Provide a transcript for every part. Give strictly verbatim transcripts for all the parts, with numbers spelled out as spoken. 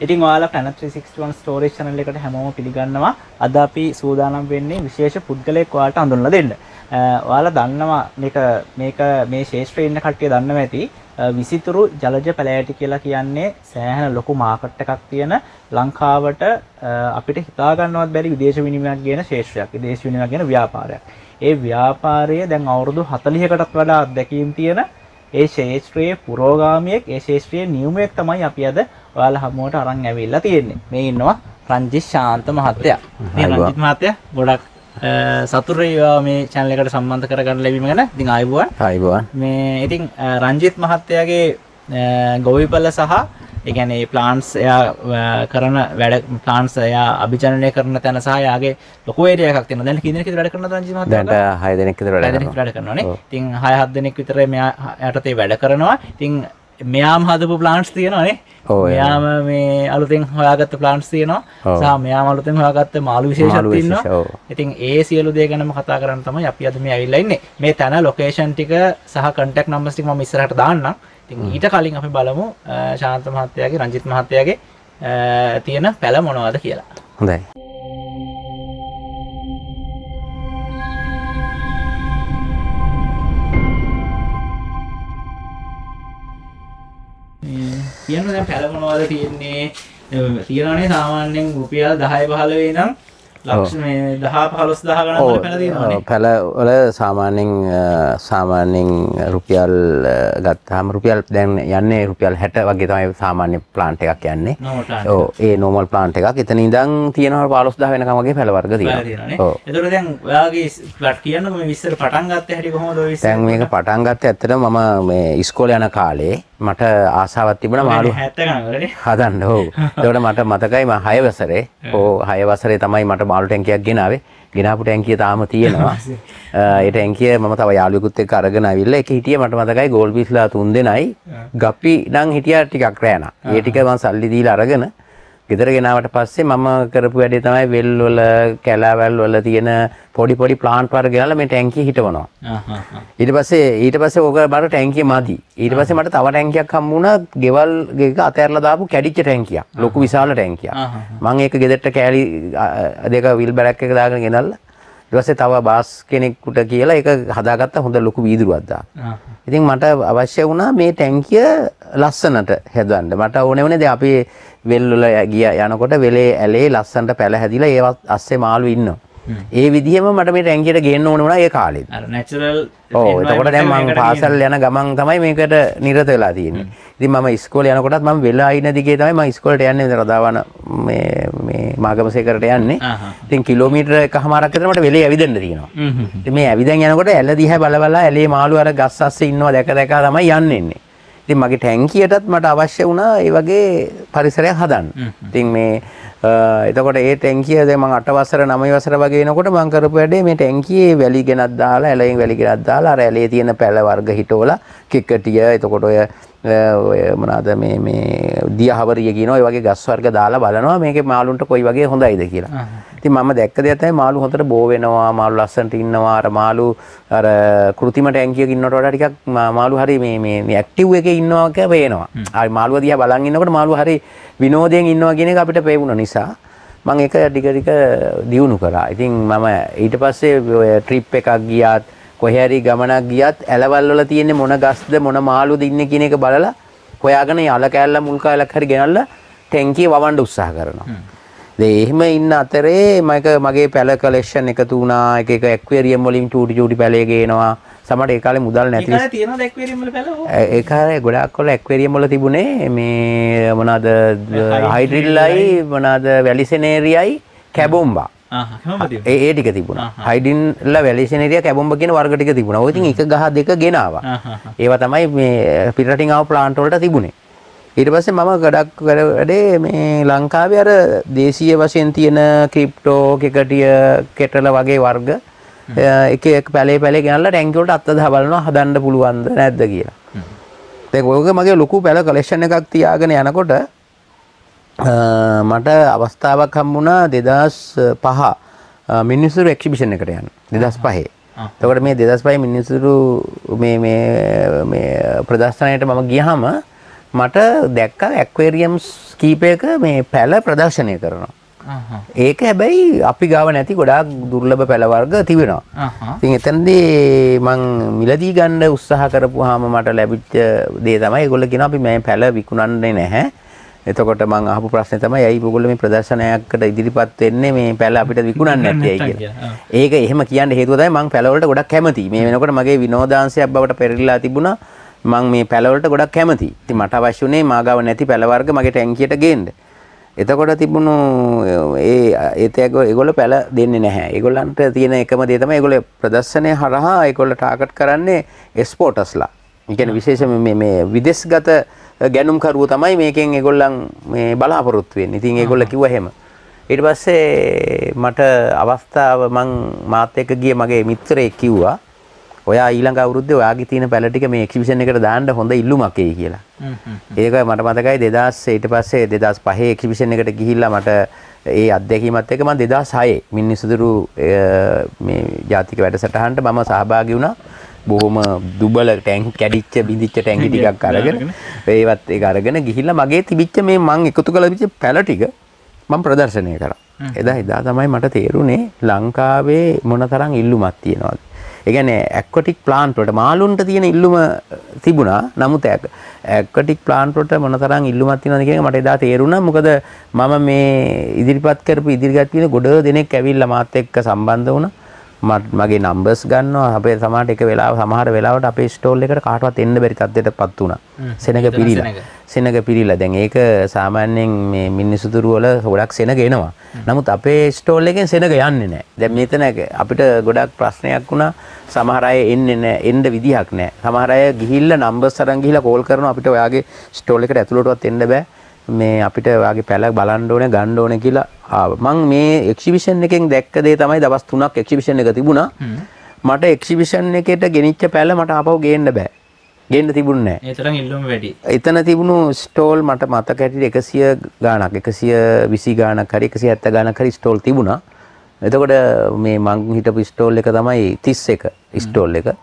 ඉතින් ඔයාලා Planet three sixty-one storage channel එකට හැමෝම පිළිගන්නවා. අද අපි සූදානම් වෙන්නේ විශේෂ පුද්ගලයෙක් ඔයාලට හඳුන්වලා දෙන්න. ඔයාලා දන්නවා මේක මේක මේ ශේෂ්ත්‍රයේ ඉන්න කට්ටිය දන්නවා ඇති. විසිතුරු ජලජ පැලෑටි කියලා කියන්නේ සෑහෙන ලොකු මාකට් එකක් තියෙන ලංකාවට අපිට හිතා ගන්නවත් බැරි විදේශ විනිමයක් කියන ශේෂ්ත්‍රයක්. විදේශ විනිමයක් කියන ව්‍යාපාරයක්. ඒ ව්‍යාපාරය දැන් අවුරුදු හතළිහකටත් වඩා අත්දැකීම් තියෙන ඒ ශේෂ්ත්‍රයේ පුරෝගාමියෙක්, ඒ ශේෂ්ත්‍රයේ නියුමයෙක් තමයි අපි අද ඔයාලා හමුවට අරන් ඇවිල්ලා තියෙන්නේ. මේ ඉන්නවා රංජිත් ශාන්ත මහත්තයා. මේ රංජිත් මහත්තයා ගොඩක් සතුටුයි මේ channel එකට සම්බන්ධ කරගන්න ලැබීම ගැන. ඉතින් ආයුබෝවන්. ආයුබෝවන්. මේ ඉතින් රංජිත් මහත්තයාගේ ගොවිපළ සහ ඒ කියන්නේ ප්ලාන්ට්ස් එයා කරන වැඩ ප්ලාන්ට්ස් එයා අභිජනනය කරන තැන සහ එයාගේ ලොකු ඒරියා එකක් තියෙනවා. දැන් කී දෙනෙක් විතර වැඩ කරනවද රංජිත් මහත්තයා? දැන් හය දෙනෙක් විතර වැඩ කරනවා. වැඩ කරනවානේ. ඉතින් හය හත් දෙනෙක් විතර මෙයා යටතේ වැඩ කරනවා. ඉතින් මෙයාම හදපු ප්ලාන්ට්ස් තියෙනවානේ. මෙයාම මේ අලුතෙන් හොයාගත්ත ප්ලාන්ට්ස් තියෙනවා. සහ මෙයාම අලුතෙන් හොයාගත්ත මාළු විශේෂත් තියෙනවා. ඉතින් ඒ සියලු දේ ගැනම කතා කරන්න තමයි අපි අද මේ ඇවිල්ලා ඉන්නේ. මේ තැන ලොකේෂන් ටික සහ කන්ටැක්ට් නම්බර්ස් ටික මම ඉස්සරහට දාන්නම්. ඉතින් ඊට කලින් අපි බලමු ශාන්ත මහත්තයාගේ රංජිත් මහත්තයාගේ තියෙන පැල මොනවද කියලා. හොඳයි. කියන්න දැන් පැල මොනවද තියෙන්නේ? තියෙනවානේ සාමාන්‍යයෙන් රුපියල් දහය පහළොව නම් ලක්ෂ මේ දහ පහළොස් දහ ගණන් වල පැල තියෙනවානේ. පැල වල සාමාන්‍යයෙන් සාමාන්‍යයෙන් රුපියල් ගත්තාම රුපියල් දැන් යන්නේ රුපියල් හැට වගේ තමයි සාමාන්‍ය ප්ලාන්ට් එකක් යන්නේ. ඔව් ඒ නෝමල් ප්ලාන්ට් එකක්. එතන ඉඳන් තියෙනවා පහළොස් දහ වෙනකම් වගේ පැල වර්ග තියෙනවා. ඔව්. ඒතකොට දැන් ඔයාගේ ප්ලාට් කියන්නකො මේ විස්තර පටන් ගත්ත හැටි කොහොමද ඔය විස්තර? දැන් මේක පටන් ගත්තේ ඇත්තටම මම මේ ඉස්කෝලේ යන කාලේ මට ආසාවක් තිබුණා මාළු හදන්න. ඔව්. ඒකට මට මතකයි මම හය වසරේ ඔව් හය වසරේ තමයි මට මාළු ටැංකියක් ගෙනාවේ. ගෙනාපු ටැංකිය තාම තියෙනවා. ඒ ටැංකිය මම තව යාළුවෙකුත් එක්ක අරගෙන ආවිල්ලා ඒක හිටියේ මට මතකයි ගෝල් පීස්ලා තුන් දෙනයි. ගප්පි නම් හිටියා ටිකක් රෑනා. ඒ ටික මම සල්ලි දීලා අරගෙන ගෙදර ගෙනාවට පස්සේ මම කරපු වැඩේ තමයි වෙල් වල කැලෑවල් වල තියෙන පොඩි පොඩි ප්ලාන්ට් වර්ග ගෙනල්ලා මේ ටැංකිය හිටවනවා. ඊට පස්සේ ඊට පස්සේ ඕක මට ටැංකිය මදි. ඊට පස්සේ මට තව ටැංකියක් හම්බ වුණා ගෙවල් එක අතහැරලා දාපු කැඩිච්ච ටැංකියක්. ලොකු විශාල ටැංකියක්. මම ඒක ගෙදරට කෑලි දෙක විල් බැරක් එක දාගෙන ගෙනල්ලා ඊට පස්සේ තව බාස් කෙනෙකුට කියලා ඒක හදාගත්ත හොඳ ලොකු වීදුරුවක් දාලා. ඉතින් මට අවශ්‍ය වුණා මේ ටැංකිය ලස්සනට හදන්න. මට ඕනේ වුණේ දැන් අපි වෙල් වල ගිය යනකොට වෙලේ ඇලේ ලස්සනට පැල හැදිලා ඒවත් අස්සේ මාළු ඉන්නවා. ඒ විදිහම මට මේ ටැංකියට ගේන්න ඕන වුණා ඒ කාලෙත්. අර නැචරල් ඔව් එතකොට දැන් මම පාසල් යන ගමන් තමයි මේකට නිරත වෙලා තියෙන්නේ. ඉතින් මම ඉස්කෝලේ යනකොටත් මම වෙලා ඉන දිගේ තමයි මම ඉස්කෝලේට යන්නේ රදාවන මේ මේ මාගමසේකරට යන්නේ. ඉතින් කිලෝමීටර එකමාරක් විතර මට වෙලේ ඇවිදින්න තියෙනවා. ඉතින් මේ ඇවිදන් යනකොට ඇල දිහා බල බල ඇලේ මාළු අර ගස් අස්සේ ඉන්නවා දැක දැක තමයි යන්නේ. ඉතින් මගේ ටැංකියටත් මට අවශ්‍ය වුණා ඒ වගේ පරිසරයක් හදන්න. ඉතින් මේ එතකොට ඒ ටැංකිය දැන් මම අට වසර නවය වසර වගේ වෙනකොට මම කරපු වැඩේ මේ ටැංකියේ වැලි ගෙනත් දාලා ඇලෙන් වැලි ගෙනත් දාලා අර ඇලේ තියෙන පැල වර්ග හිටවලා කිකටිය එතකොට ඔය ඔය මොනවාද මේ මේ දියහවරිය කියන ඔය වගේ ගස් වර්ග දාලා බලනවා මේකේ මාළුන්ට කොයි වගේ හොඳයිද කියලා. ඉතින් මම දැක්ක දෙයක් තමයි මාළු හොඳට බෝ වෙනවා මාළු ලස්සනට ඉන්නවා අර මාළු අර කෘතිම ටැංකියක ඉන්නවට වඩා ටිකක් මාළු හරි මේ මේ මේ ඇක්ටිව් එකේ ඉන්නවා කියලා පේනවා. හරි මාළුව දිහා බලන් ඉන්නකොට මාළුව හරි විනෝදයෙන් ඉන්නවා කියන එක අපිට පේවුණ නිසා මම ඒක ටික ටික දියුණු කරා. ඉතින් මම ඊට පස්සේ ඔය ට්‍රිප් එකක් ගියාත් කොහේ හරි ගමනක් ගියත් ඇලවල් වල තියෙන මොන ගස්ද මොන මාළුද ඉන්නේ කියන එක බලලා හොයාගෙන යල කෑල්ල මුල් කාලක් හරි ගෙනල්ලා ටැංකිය වවන්න උත්සාහ කරනවා. ඒ එහෙම ඉන්න අතරේ මම මගේ පැල කලෙක්ෂන් එකතු වුණා. එක එක ඇක්වේරියම් වලින් චූටි චූටි පැලේ ගේනවා. සමහරට ඒ කාලේ මුදල් නැති නිසා තියෙනවද ඇක්වේරියම් වල පැල? ඒ කාලේ ගොඩාක් වල ඇක්වේරියම් වල තිබුණේ මේ මොනවාද හයිඩ්‍රිල්ලයි මොනවාද වැලිසෙනේරියයි කැබොම්බා. ඒ ඒ ටික තිබුණා. හයිඩින්ලා වැලිසෙනේරියා කැබොම්බ කියන වර්ග ටික තිබුණා. ඔය ඉතින් එක ගහ දෙක ගෙනාවා. ඒවා තමයි මේ පිටරටින් ආව ප්ලාන්ට් වලට තිබුණේ. ඊට පස්සේ මම ගොඩක් වැඩේ මේ ලංකාවේ අර දේශීය වශයෙන් තියෙන ක්‍රිප්ටෝ කෙකටිය කෙටල වගේ වර්ග එක එක පැලේ පැලේ ගෙනල්ලා ටැංකිය වලට අත් දහා බලනවා හදන්න පුළුවන්ද නැද්ද කියලා. දැන් ඔයක මගේ ලොකු පැල කලෙක්ෂන් එකක් තියාගෙන යනකොට මට අවස්ථාවක් හම්බුණා දෙදහස් පහ මිනිස්සුරු එක්සිබිෂන් එකට යන්න. දෙදහස් පහේ. එතකොට මේ දෙදහස් පහේ මිනිස්සුරු මේ මේ මේ ප්‍රදර්ශනයට මම ගියාම මට දැක්ක ඇක්වේරියම්ස් කීපයක මේ පැල ප්‍රදර්ශනය කරනවා. ඒක හැබැයි අපි ගාව නැති ගොඩාක් දුර්ලභ පැල වර්ග තිබෙනවා. ඉතින් එතනදී මං මිලදී ගන්න උත්සාහ කරපුවාම මට ලැබිච්ච දේ තමයි ඒගොල්ලෝ කියනවා අපි මේ පැල විකුණන්නේ නැහැ. එතකොට මං අහපු ප්‍රශ්නේ තමයි ඇයි ඔයගොල්ලෝ මේ ප්‍රදර්ශනයකට ඉදිරිපත් වෙන්නේ මේ පැල අපිට විකුණන්නේ නැත්තේ කියලා. ඒක එහෙම කියන්න හේතුව තමයි මං පැල වලට ගොඩක් කැමතියි. මේ වෙනකොට මගේ විනෝදාංශයක් බවට පෙරලිලා තිබුණා. මං මේ පැල වලට ගොඩක් කැමතියි. ඉතින් මට අවශ්‍ය උනේ මාගාව නැති පැල වර්ග මගේ ටැංකියට ගේන්න. එතකොට තිබුණු ඒ ඒත් ඒගොල්ලෝ පැල දෙන්නේ නැහැ. ඒගොල්ලන්ට තියෙන එකම දේ තමයි ඒගොල්ලෝ ප්‍රදර්ශනය හරහා ඒගොල්ලෝ ටාගට් කරන්නේ එක්ස්පෝර්ටර්ස්ලා. ඒ කියන්නේ විශේෂයෙන්ම මේ මේ විදේශගත ගැනුම්කරුවෝ තමයි මේකෙන් ඒගොල්ලන් මේ බලාපොරොත්තු වෙන්නේ. ඉතින් ඒගොල්ලෝ කිව්වා එහෙම. ඊට පස්සේ මට අවස්ථාව මං මාත් එක්ක ගිය මගේ මිත්‍රයෙක් කිව්වා ඔයා ඊළඟ අවුරුද්දේ ඔයාගේ තියෙන පැල ටික මේ එක්සිබිෂන් එකට දාන්න හොඳ ඉල්ලුමක් එයි කියලා. ඒක මට මතකයි දෙදාස් ඊට පස්සේ දෙදාස් පහේ එක්සිබිෂන් එකට ගිහිල්ලා මට ඒ අත්දැකීමත් එක්ක මම දෙදාස් හයේ මිනිසුදුරු මේ ජාතික වැඩසටහනට මම සහභාගී වුණා. බොහොම දුබල ටැංක් කැඩිච්ච බිඳිච්ච ටැංකි ටිකක් අරගෙන ඒවත් ඒක අරගෙන ගිහිල්ලා මගේ තිබිච්ච මේ මං එකතු කළ තිබිච්ච පැල ටික මම ප්‍රදර්ශනය කරා. එදා එදා තමයි මට තේරුනේ ලංකාවේ මොනතරම් ඉල්ලුමක් තියෙනවද. ඒ කියන්නේ ඇක්වටික් ප්ලාන්ට් වලට මාළුන්ට තියෙන ඉල්ලුම තිබුණා. නමුත් ඇක්වටික් ප්ලාන්ට් වලට මොනතරම් ඉල්ලුමක් තියෙනවද කියන එක මට එදා තේරුණා. මොකද මම මේ ඉදිරිපත් කරපු ඉදිරියට තියෙන ගොඩ දෙනෙක් ඇවිල්ලා මාත් එක්ක සම්බන්ධ වුණා. මගේ නම්බර්ස් ගන්නවා. අපේ සමහරට එක වෙලාව සමහර වෙලාවට අපේ ස්ටෝල් එකට කාටවත් එන්න බැරි තත්ත්වයටපත් වුණා. සෙනග පිරීලා. සෙනග පිරීලා. දැන් ඒක සාමාන්‍යයෙන් මේ මිනිසුතුරු වල ගොඩක් සෙනග එනවා. නමුත් අපේ ස්ටෝල් එකෙන් සෙනග යන්නේ නැහැ. දැන් මෙතන අපිට ගොඩක් ප්‍රශ්නයක් වුණා. සමහර අය එන්නේ නැහැ. එන්න විදිහක් නැහැ. සමහර අය ගිහිල්ලා නම්බර්ස් අරන් ගිහිල්ලා කෝල් කරනවා අපිට ඔයාගේ ස්ටෝල් එකට ඇතුළටවත් එන්න බෑ. මේ අපිට ඔයාගේ පැල බලන්න ඕනේ ගන්න ඕනේ කියලා ආවා. මම මේ එක්සිබිෂන් එකෙන් දැක්ක දේ තමයි දවස් තුනක් එක්සිබිෂන් එක තිබුණා. මට එක්සිබිෂන් එකේට ගෙනිච්ච පැල මට ආපහු ගේන්න බෑ. ගේන්න තිබුණේ නැහැ. ඒ තරම් ඉල්ලුම වැඩි. එතන තිබුණු ස්ටෝල් මට මතක හැටියට එකසිය ගාණක් එකසිය විසි ගාණක් හරි එකසිය හැත්තෑ ගාණක් හරි ස්ටෝල් තිබුණා. එතකොට මේ මං හිටපු ස්ටෝල් එක තමයි තිස් එක ස්ටෝල් එක.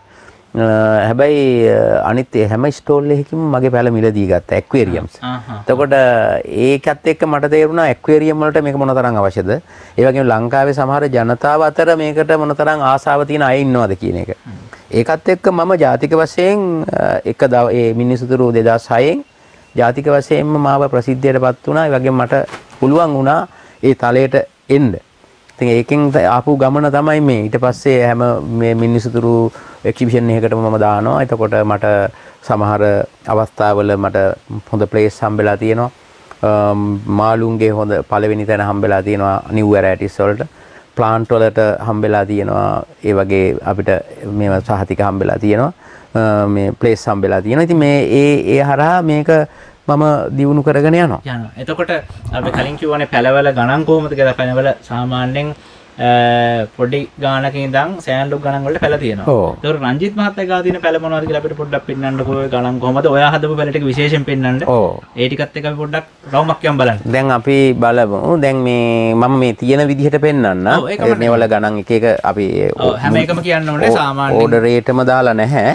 හැබැයි අනිත් හැම ස්ටෝල් එකකින්ම මගේ පැල මිලදී ගත්තා ඇක්වේරියම්ස්. එතකොට ඒකත් එක්ක මට තේරුණා ඇක්වේරියම් වලට මේක මොනතරම් අවශ්‍යද? ඒ වගේම ලංකාවේ සමහර ජනතාව අතර මේකට මොනතරම් ආසාව තියෙන අය ඉන්නවද කියන එක. ඒකත් එක්ක මම ජාතික වශයෙන් එක ඒ මිනිසුතුරු දෙදාස් හයෙන් ජාතික වශයෙන්ම මාව ප්‍රසිද්ධියටපත් වුණා. ඒ වගේම මට පුළුවන් වුණා ඒ තලයට එන්න. ඉතින් ඒකෙන් ආපු ගමන තමයි මේ ඊට පස්සේ හැම මේ මිනිසුතුරු එක්සිබිෂන් එකකටම මම දානවා. එතකොට මට සමහර අවස්ථාවල මට හොඳ ප්ලේස් හම්බෙලා තියෙනවා. මාළුන්ගේ හොඳ පළවෙනි තැන හම්බෙලා තියෙනවා නිව් වැරයිටිස් වලට. ප්ලාන්ට් වලට හම්බෙලා තියෙනවා. ඒ වගේ අපිට මේව සහතික හම්බෙලා තියෙනවා. මේ ප්ලේස් හම්බෙලා තියෙනවා. ඉතින් මේ ඒ ඒ හරහා මේක මම දියුණු කරගෙන යනවා. යනවා. එතකොට අපි කලින් කිව්වනේ පැලවල ගණන් කොහොමද කියලා. පැලවල සාමාන්‍යයෙන් පොඩි ගානක ඉඳන් සෑන්ලු ගණන් වලට පැල තියෙනවා. ඒතකොට රංජිත් මහත්තයා ගාව තියෙන පැල මොනවද කියලා අපිට පොඩ්ඩක් පෙන්නන්නකෝ. ඔය ගණන් කොහොමද? ඔයා හදපු පැල ටික විශේෂයෙන් පෙන්නන්න. ඒ ටිකත් එක්ක අපි පොඩ්ඩක් රවුමක් යම් බලන්න. දැන් අපි බලමු. දැන් මේ මම මේ තියෙන විදිහට පෙන්නන්න. මේවල ගණන් එක එක අපි හැම එකම කියන්න ඕනේ සාමාන්‍යයෙන්. ඕඩර් රේටම දාලා නැහැ.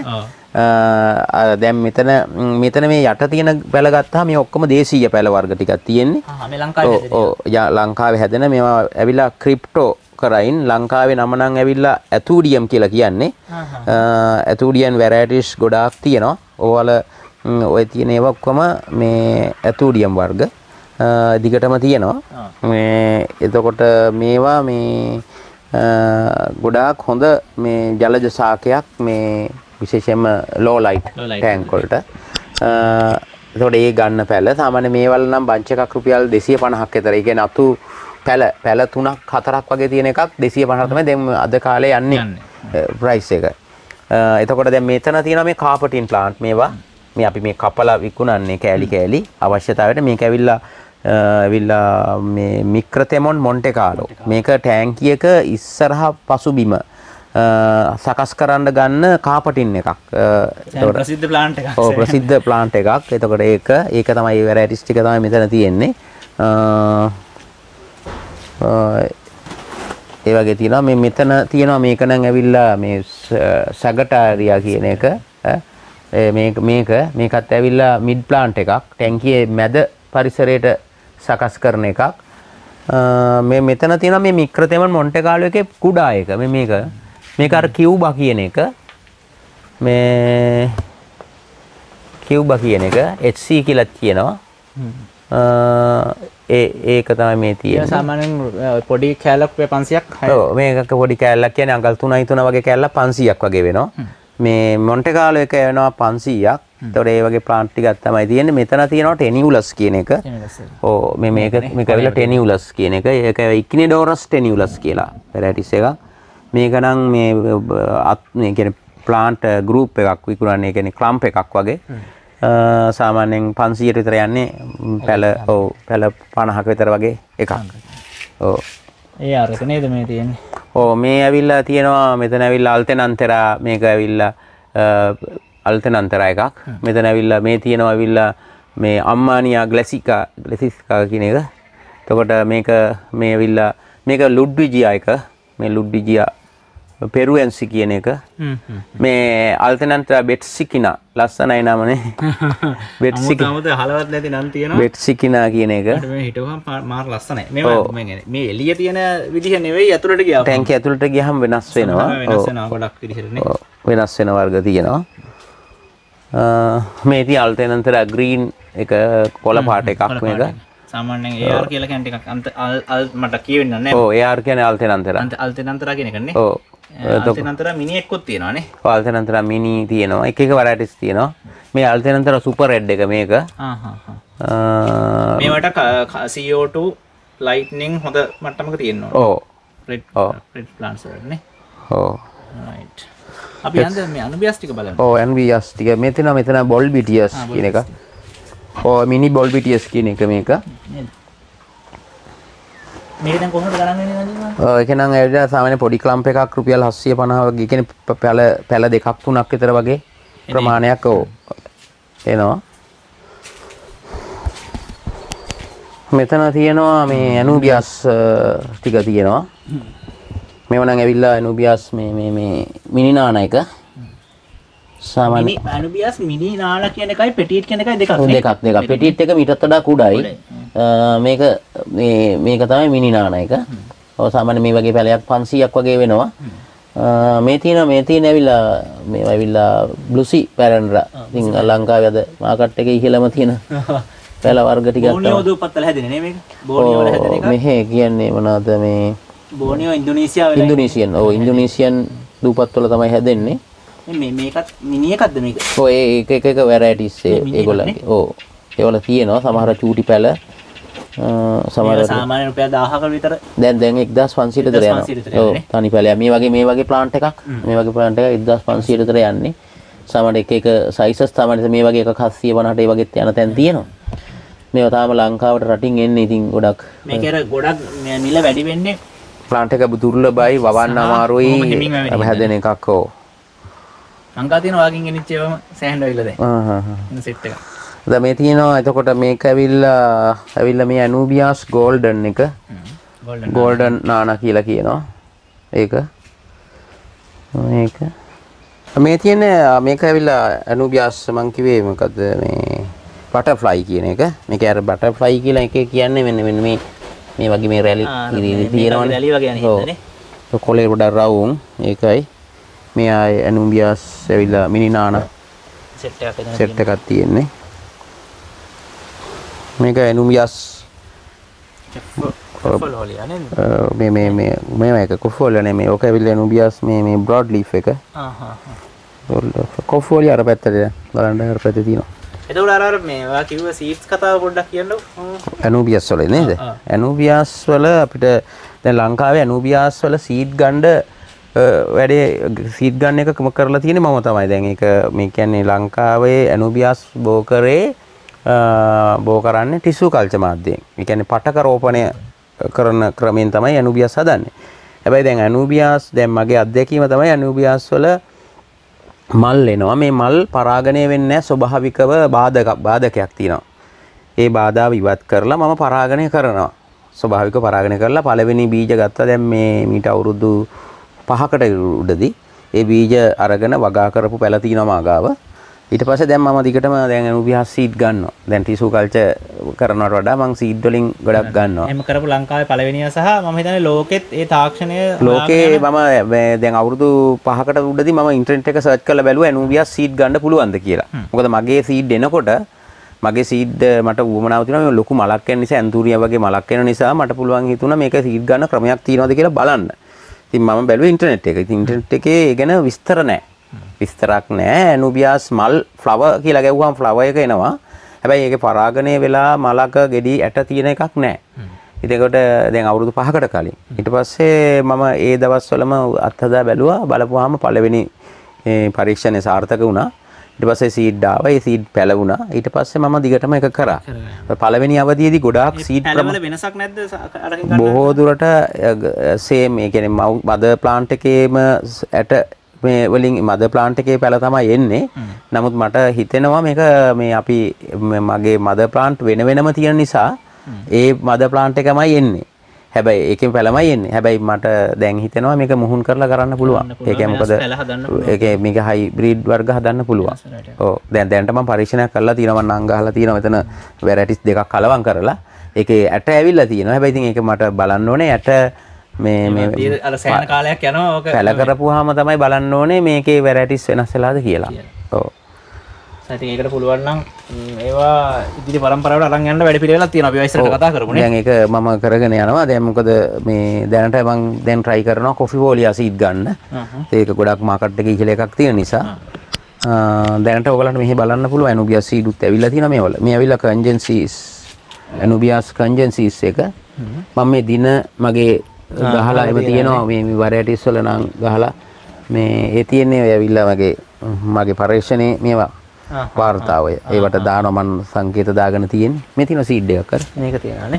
දැන් මෙතන මෙතන මේ යට තියෙන පැල ගත්තාම මේ ඔක්කොම දේශීය පැල වර්ග ටිකක් තියෙන්නේ. ආ මේ ලංකාවේ හැදෙන. ඔව් ලංකාවේ හැදෙන මේවා ඇවිල්ලා ක්‍රිප්ටෝ කරයින් ලංකාවේ නම නම් ඇවිල්ලා ඇතූඩියම් කියලා කියන්නේ. ඇතූඩියන් වැරයිටිස් ගොඩාක් තියෙනවා. ඕවල ඔය තියෙන ඒවා ඔක්කොම මේ ඇතූඩියම් වර්ග දිගටම තියෙනවා. මේ එතකොට මේවා මේ ගොඩාක් හොඳ මේ ජලජ ශාකයක් මේ විශේෂයෙන්ම ලෝ ලයිට් ටැංක් වලට. එතකොට ඒ ගන්න පැල සාමාන්‍ය මේවල නම් බංච් එකක් රුපියල් දෙසිය පනහක් විතර. ඒ කියන්නේ අතු පැල පැල තුනක් හතරක් වගේ තියෙන එකක් දෙසිය පනහ තමයි දැන් අද කාලේ යන්නේ ප්‍රයිස් එක. එතකොට දැන් මෙතන තියෙනවා මේ කාපටින් ප්ලාන්ට් මේවා. මේ අපි මේ කපලා විකුණන්නේ කෑලි කෑලි අවශ්‍යතාවයට. මේක ඇවිල්ලා ඇවිල්ලා මේ මික්‍රතෙමොන් මොන්ටේ කාලෝ. මේක ටැංකියක ඉස්සරහා පසුබිම සකස් කරන්න ගන්න කාපටින් එකක්. ප්‍රසිද්ධ ප්ලාන්ට් එකක්. ඔව් ප්‍රසිද්ධ ප්ලාන්ට් එකක්. එතකොට ඒක ඒක තමයි ඒ වැරයිටිස් ටික තමයි මෙතන තියෙන්නේ. ඒ වගේ තියෙනවා මේ මෙතන තියෙනවා මේක නම් ඇවිල්ලා මේ සැගටාරියා කියන එක. මේක මේක මේකත් ඇවිල්ලා මිඩ් ප්ලාන්ට් එකක්. ටැංකියේ මැද පරිසරයට සකස් කරන එකක්. මේ මෙතන තියෙනවා මේ මික්‍රොතෙමන් මොන්ටේ කාලෝ එකේ කුඩා එක. මේ මේක මේක අර කියුබා කියන එක. මේ කියුබා කියන එක එච් සී කියලා කියනවා. ඒ ඒක තමයි මේ තියෙන්නේ. සාමාන්‍යයෙන් පොඩි කැලක් පන්සියක්. ඔව් මේකක පොඩි කැලක් කියන්නේ අඟල් තුනයි තුන වගේ කැලක් පන්සීයක් වගේ වෙනවා. මේ මොන්ටේ කාලෝ එක වෙනවා පන්සීයක්. ඒතකොට ඒ වගේ ප්ලාන්ට් ටිකක් තමයි තියෙන්නේ. මෙතන තියෙනවා ටෙනියුලස් කියන එක. ඔව් මේ මේක මේක ඇවිල්ලා ටෙනියුලස් කියන එක. ඒක ඉකිනිඩෝරස් ටෙනියුලස් කියලා වෙරයිටිස් එකක්. මේක නම් මේ මේ කියන්නේ ප්ලාන්ට් ගෲප් එකක් විකුණන්නේ. ඒ කියන්නේ ක්ලම්ප් එකක් වගේ. සාමාන්‍යයෙන් පන්සීයට විතර යන්නේ පැල ඔව් පැල පනහක විතර වගේ එකක්. ඔව්. ඒ අරක නේද මේ තියෙන්නේ? ඔව් මේ ඇවිල්ලා තියෙනවා මෙතන ඇවිල්ලා අල්තෙනන්තරා මේක ඇවිල්ලා අල්තෙනන්තරා එකක්. මෙතන ඇවිල්ලා මේ තියෙනවා ඇවිල්ලා මේ අම්මානියා ග්ලැසිකා ග්ලැසිස්කා කියන එක. එතකොට මේක මේ ඇවිල්ලා මේක ලුඩ්විජියා එක. මේ ලුඩ්විජියා පෙරුවෙන්සි කියන එක. මේ අල්තෙනන්තරා බෙට්සිකිනා ලස්සනයි නමනේ. බෙට්සිකිනා අමුත හලවත් නැති නම් තියෙනවා. බෙට්සිකිනා කියන එක. මේ හිටවහම මාර ලස්සනයි. මේ මේ එළිය තියෙන විදිහ නෙවෙයි ඇතුළට ගියාම. ටැංකිය ඇතුළට ගියාම වෙනස් වෙනවා. වෙනස් වෙනවා ගොඩක් විදිහටනේ. ඔව් වෙනස් වෙන වර්ග තියෙනවා. මේ තියෙන අල්තෙනන්තරා ග්‍රීන් එක කොළ පාට එකක් මේක. සාමාන්‍යයෙන් ඒ ආර් කියලා කියන්නේ ටිකක් අන්ත අල් මට කියවෙන්නේ නැහැ. ඔව් ඒ ආර් කියන්නේ අල්තෙනන්තරා. අල්තෙනන්තරා කියන එකනේ. ඔව්. අල්තෙනන්තරා මිනි එක්කුත් තියෙනවානේ. ඔව් අල්තෙනන්තරා මිනි තියෙනවා. එක එක වෙරයිටිස් තියෙනවා. මේ අල්තෙනන්තරා සුපර් රෙඩ් එක මේක. ආ හා හා. මේවට සී ඕ ටූ ලයිට්නින් හොඳ මට්ටමක තියෙනවා. ඔව්. රෙඩ් රෙඩ් ප්ලාන්ට්ස් වලනේ. ඔව්. රයිට්. අපි යන්නේ මේ අනුබියස් ටික බලන්න. ඔව් අනුබියස් ටික. මෙතන මෙතන බොල්බිටියස් කියන එක. ඔව් මිනි බොල්බිටියස් කියන එක මේක. මේක දැන් කොහොමද ගණන් වෙන්නේ නේද? ඔව් ඒක නම් ඇවිල්ලා සාමාන්‍ය පොඩි ක්ලම්ප් එකක් රුපියල් හත්සිය පනහ වගේ කියන්නේ පැල පැල දෙකක් තුනක් විතර වගේ ප්‍රමාණයක් ඔව් එනවා. මෙතන තියෙනවා මේ අනුබියස් ටික තියෙනවා. මේව නම් ඇවිල්ලා අනුබියස් මේ මේ මේ මිනි නාන එක. සාමාන්‍ය මිනි අනුබියස් මිනි නාන කියන එකයි පෙටිට් කියන එකයි දෙකක් නේ. දෙකක් දෙකක්. පෙටිට් එක මීටත් වඩා කුඩායි. මේක මේ මේක තමයි මිනි නාන එක. ඔව් සාමාන්‍ය මේ වගේ පැලයක් පන්සීයක් වගේ වෙනවා. මේ තියෙන මේ තියෙන ඇවිල්ලා මේ ඇවිල්ලා බ්ලුසි පැරන්රා. ඉතින් ලංකාවේ අද මාකට් එකේ ඉහළම තියෙන පැල වර්ග ටිකක් තමයි. බෝනියෝ දූපත්වල හැදෙන්නේ නේ මේක. බෝනියෝ වල හැදෙන එක. මෙහෙ කියන්නේ මොනවද මේ බෝනියෝ ඉන්දුනීසියා වල. ඉන්දුනීසියන්. ඔව් ඉන්දුනීසියන් දූපත්වල තමයි හැදෙන්නේ. මේ මේකත් මිනි එකක්ද මේක? ඔව් ඒ එක එක එක වෙරයිටිස් ඒගොල්ලන්ගේ. ඔව් ඒවල තියෙනවා සමහර චූටි පැල සමහර සාමාන්‍ය රුපියල් දහහක විතර. දැන් දැන් එක්දාස් පන්සීයට විතර යනවා. ඔව් තනි පැලයක්. මේ වගේ මේ වගේ ප්ලාන්ට් එකක් මේ වගේ ප්ලාන්ට් එකක් එක්දාස් පන්සීයට විතර යන්නේ. සමහර එක එක සයිසස් තමයි මේ වගේ එකක් හත්සිය පනහට ඒ වගේත් යන තැන් තියෙනවා. මේවා තාම ලංකාවට රටින් එන්නේ ඉතින් ගොඩක්. මේක අර ගොඩක් මිල වැඩි වෙන්නේ ප්ලාන්ට් එක දුර්ලභයි වවන්න අමාරුයි හැදෙන එකක්. ඔව් ලංකාවේ තියෙන වගින් ගෙනිච්ච ඒවාම සෑහෙන වෙයිලා දැන්. ආ හා හා. ඉන්න සෙට් එක. දැන් මේ තියෙනවා එතකොට මේක ඇවිල්ලා ඇවිල්ලා මේ අනුබියාස් ගෝල්ඩන් එක. ගෝල්ඩන් ගෝල්ඩන් නානා කියලා කියනවා. ඒක. මේක. මේ තියෙන මේක ඇවිල්ලා අනුබියාස් මං කිව්වේ මොකද්ද මේ බටර්ෆ්ලයි කියන එක. මේක අර බටර්ෆ්ලයි කියලා එකේ කියන්නේ මෙන්න මෙන්න මේ මේ වගේ මේ රැලි තියෙනවනේ. රැලි වගේ යන හින්දානේ. ඔව්. කොලේ ගොඩක් රවුම් ඒකයි. මේ ආයි අනුබියාස් ඇවිල්ලා මිනි නානා සෙට් එකක් සෙට් එකක් තියෙන්නේ. මේක අනුබියාස් කොෆෝල් හොලියා නේද? මේ මේ මේ මේ එක කොෆෝල් නෙමෙයි. ඔක ඇවිල්ලා අනුබියාස් මේ මේ බ්‍රොඩ් ලීෆ් එක. ආ හා හා. කොෆෝල් අර පැත්තට බලන්න අර පැත්තේ තියෙනවා. එතකොට අර අර මේ ඔයා කිව්ව සීඩ්ස් කතාව පොඩ්ඩක් කියන්නකෝ. අනුබියාස් වල නේද? අනුබියාස් වල අපිට දැන් ලංකාවේ අනුබියාස් වල සීඩ් ගන්න වැඩේ සීඩ් ගන්න එක කොම කරලා තියෙන්නේ මම තමයි. දැන් ඒක මේ කියන්නේ ලංකාවේ අනුබියාස් බෝ කරේ බෝ කරන්නේ ටිෂු කල්චර් මාධ්‍යයෙන්. ඒ කියන්නේ පටක රෝපණය කරන ක්‍රමයෙන් තමයි අනුබියාස් හදන්නේ. හැබැයි දැන් අනුබියාස් දැන් මගේ අත්දැකීම තමයි අනුබියාස් වල මල් එනවා. මේ මල් පරාගණය වෙන්නේ නැහැ. ස්වභාවිකව බාධක බාධකයක් තියෙනවා. ඒ බාධාව ඉවත් කරලා මම පරාගණය කරනවා. ස්වභාවික පරාගණය කරලා පළවෙනි බීජ ගත්තා. දැන් මේ මීට අවුරුදු පහකට උඩදී ඒ බීජ අරගෙන වගා කරපු පැල තියෙනවා මාගාව. ඊට පස්සේ දැන් මම දිගටම දැන් අනුභාස සීඩ් ගන්නවා. දැන් ටිෂු කල්චර් කරනවට වඩා මම සීඩ් වලින් ගොඩක් ගන්නවා. එහෙම කරපු ලංකාවේ පළවෙනිය සහ මම හිතන්නේ ලෝකෙත් ඒ තාක්ෂණය ලෝකේ මම දැන් අවුරුදු පහකට උඩදී මම ඉන්ටර්නෙට් එක සර්ච් කරලා බැලුවා අනුභාස සීඩ් ගන්න පුළුවන්ද කියලා. මොකද මගේ සීඩ් එනකොට මගේ සීඩ් මට උවමනාව තියෙනවා මේ ලොකු මලක් වෙන නිසා ඇන්තූරියා වගේ මලක් වෙන නිසා මට පුළුවන් හිතුණා මේක සීඩ් ගන්න ක්‍රමයක් තියෙනවද කියලා බලන්න. ඉතින් මම බැලුවා ඉන්ටර්නෙට් එක. ඉතින් ඉන්ටර්නෙට් එකේ ඒ ගැන විස්තර නැහැ. විස්තරක් නැහැ. ඇනුබියාස් මල් ෆ්ලවර් කියලා ගැව්වම ෆ්ලවර් එක එනවා. හැබැයි ඒකේ පරාගණය වෙලා මලක ගෙඩි ඇට තියෙන එකක් නැහැ. ඉතින් ඒකට දැන් අවුරුදු පහකට කලින්. ඊට පස්සේ මම ඒ දවස්වලම අත්හදා බැලුවා. බලපුවාම පළවෙනි පරීක්ෂණය සාර්ථක වුණා. ඊට පස්සේ සීඩ් ආවා. ඒ සීඩ් පැලවුණා. ඊට පස්සේ මම දිගටම ඒක කරා. පළවෙනි අවධියේදී ගොඩාක් සීඩ් පැලවල වෙනසක් නැද්ද අරකින් ගන්න? බොහෝ දුරට සේම් ඒ කියන්නේ මද ප්ලාන්ට් එකේම ඇට මේ වලින් මද ප්ලාන්ට් එකේ පැල තමයි එන්නේ. නමුත් මට හිතෙනවා මේක මේ අපි මගේ මද ප්ලාන්ට් වෙන වෙනම තියෙන නිසා ඒ මද ප්ලාන්ට් එකමයි එන්නේ. හැබැයි ඒකෙන් පැලමයි එන්නේ. හැබැයි මට දැන් හිතෙනවා මේක මුහුන් කරලා කරන්න පුළුවන්. ඒකේ මොකද ඒකේ මේක හයිබ්‍රිඩ් වර්ග හදන්න පුළුවන්. ඔව් දැන් දැනට මම පරීක්ෂණයක් කරලා තියෙනවා. මම නම් ගහලා තියෙනවා මෙතන වැරයිටිස් දෙකක් කලවම් කරලා. ඒකේ ඇට ඇවිල්ලා තියෙනවා. හැබැයි ඉතින් ඒක මට බලන්න ඕනේ ඇට මේ මේ අර සෑහෙන කාලයක් යනවා ඕක පැල කරපුවාම තමයි බලන්න ඕනේ මේකේ වැරයිටිස් වෙනස් වෙලාද කියලා. ඔව්. ඉතින් ඒකට පුළුවන් නම් ඒවා ඉදිරි පරම්පරාවට අරන් යන්න වැඩ පිළිවෙලක් තියෙනවා. අපි ඉස්සරහට කතා කරමුනේ. දැන් ඒක මම කරගෙන යනවා. දැන් මොකද මේ දැනට මම දැන් try කරනවා කොෆි ෆෝලියා සීඩ් ගන්න. ඒක ගොඩක් මාකට් එකේ ඉහළ එකක් තියෙන නිසා. දැනට ඔයගලන්ට මෙහි බලන්න පුළුවන් ඇනුබියාස් සීඩ් උත් ඇවිල්ලා තියෙනවා මේවල. මේ ඇවිල්ලා කන්ජන්සීස් ඇනුබියාස් කන්ජන්සීස් එක. මම මේ දින මගේ ගහලා එම තියෙනවා මේ වැරයිටිස් වල නම් ගහලා මේ ඒ තියෙන්නේ ඔය ඇවිල්ලා මගේ මගේ පරීක්ෂණේ මේවා වාර්තාවය. ඒවට දානවා මම සංකේත දාගෙන තියෙන්නේ. මේ තියෙන සීඩ් එකක් අර. මේක තියෙනවානේ.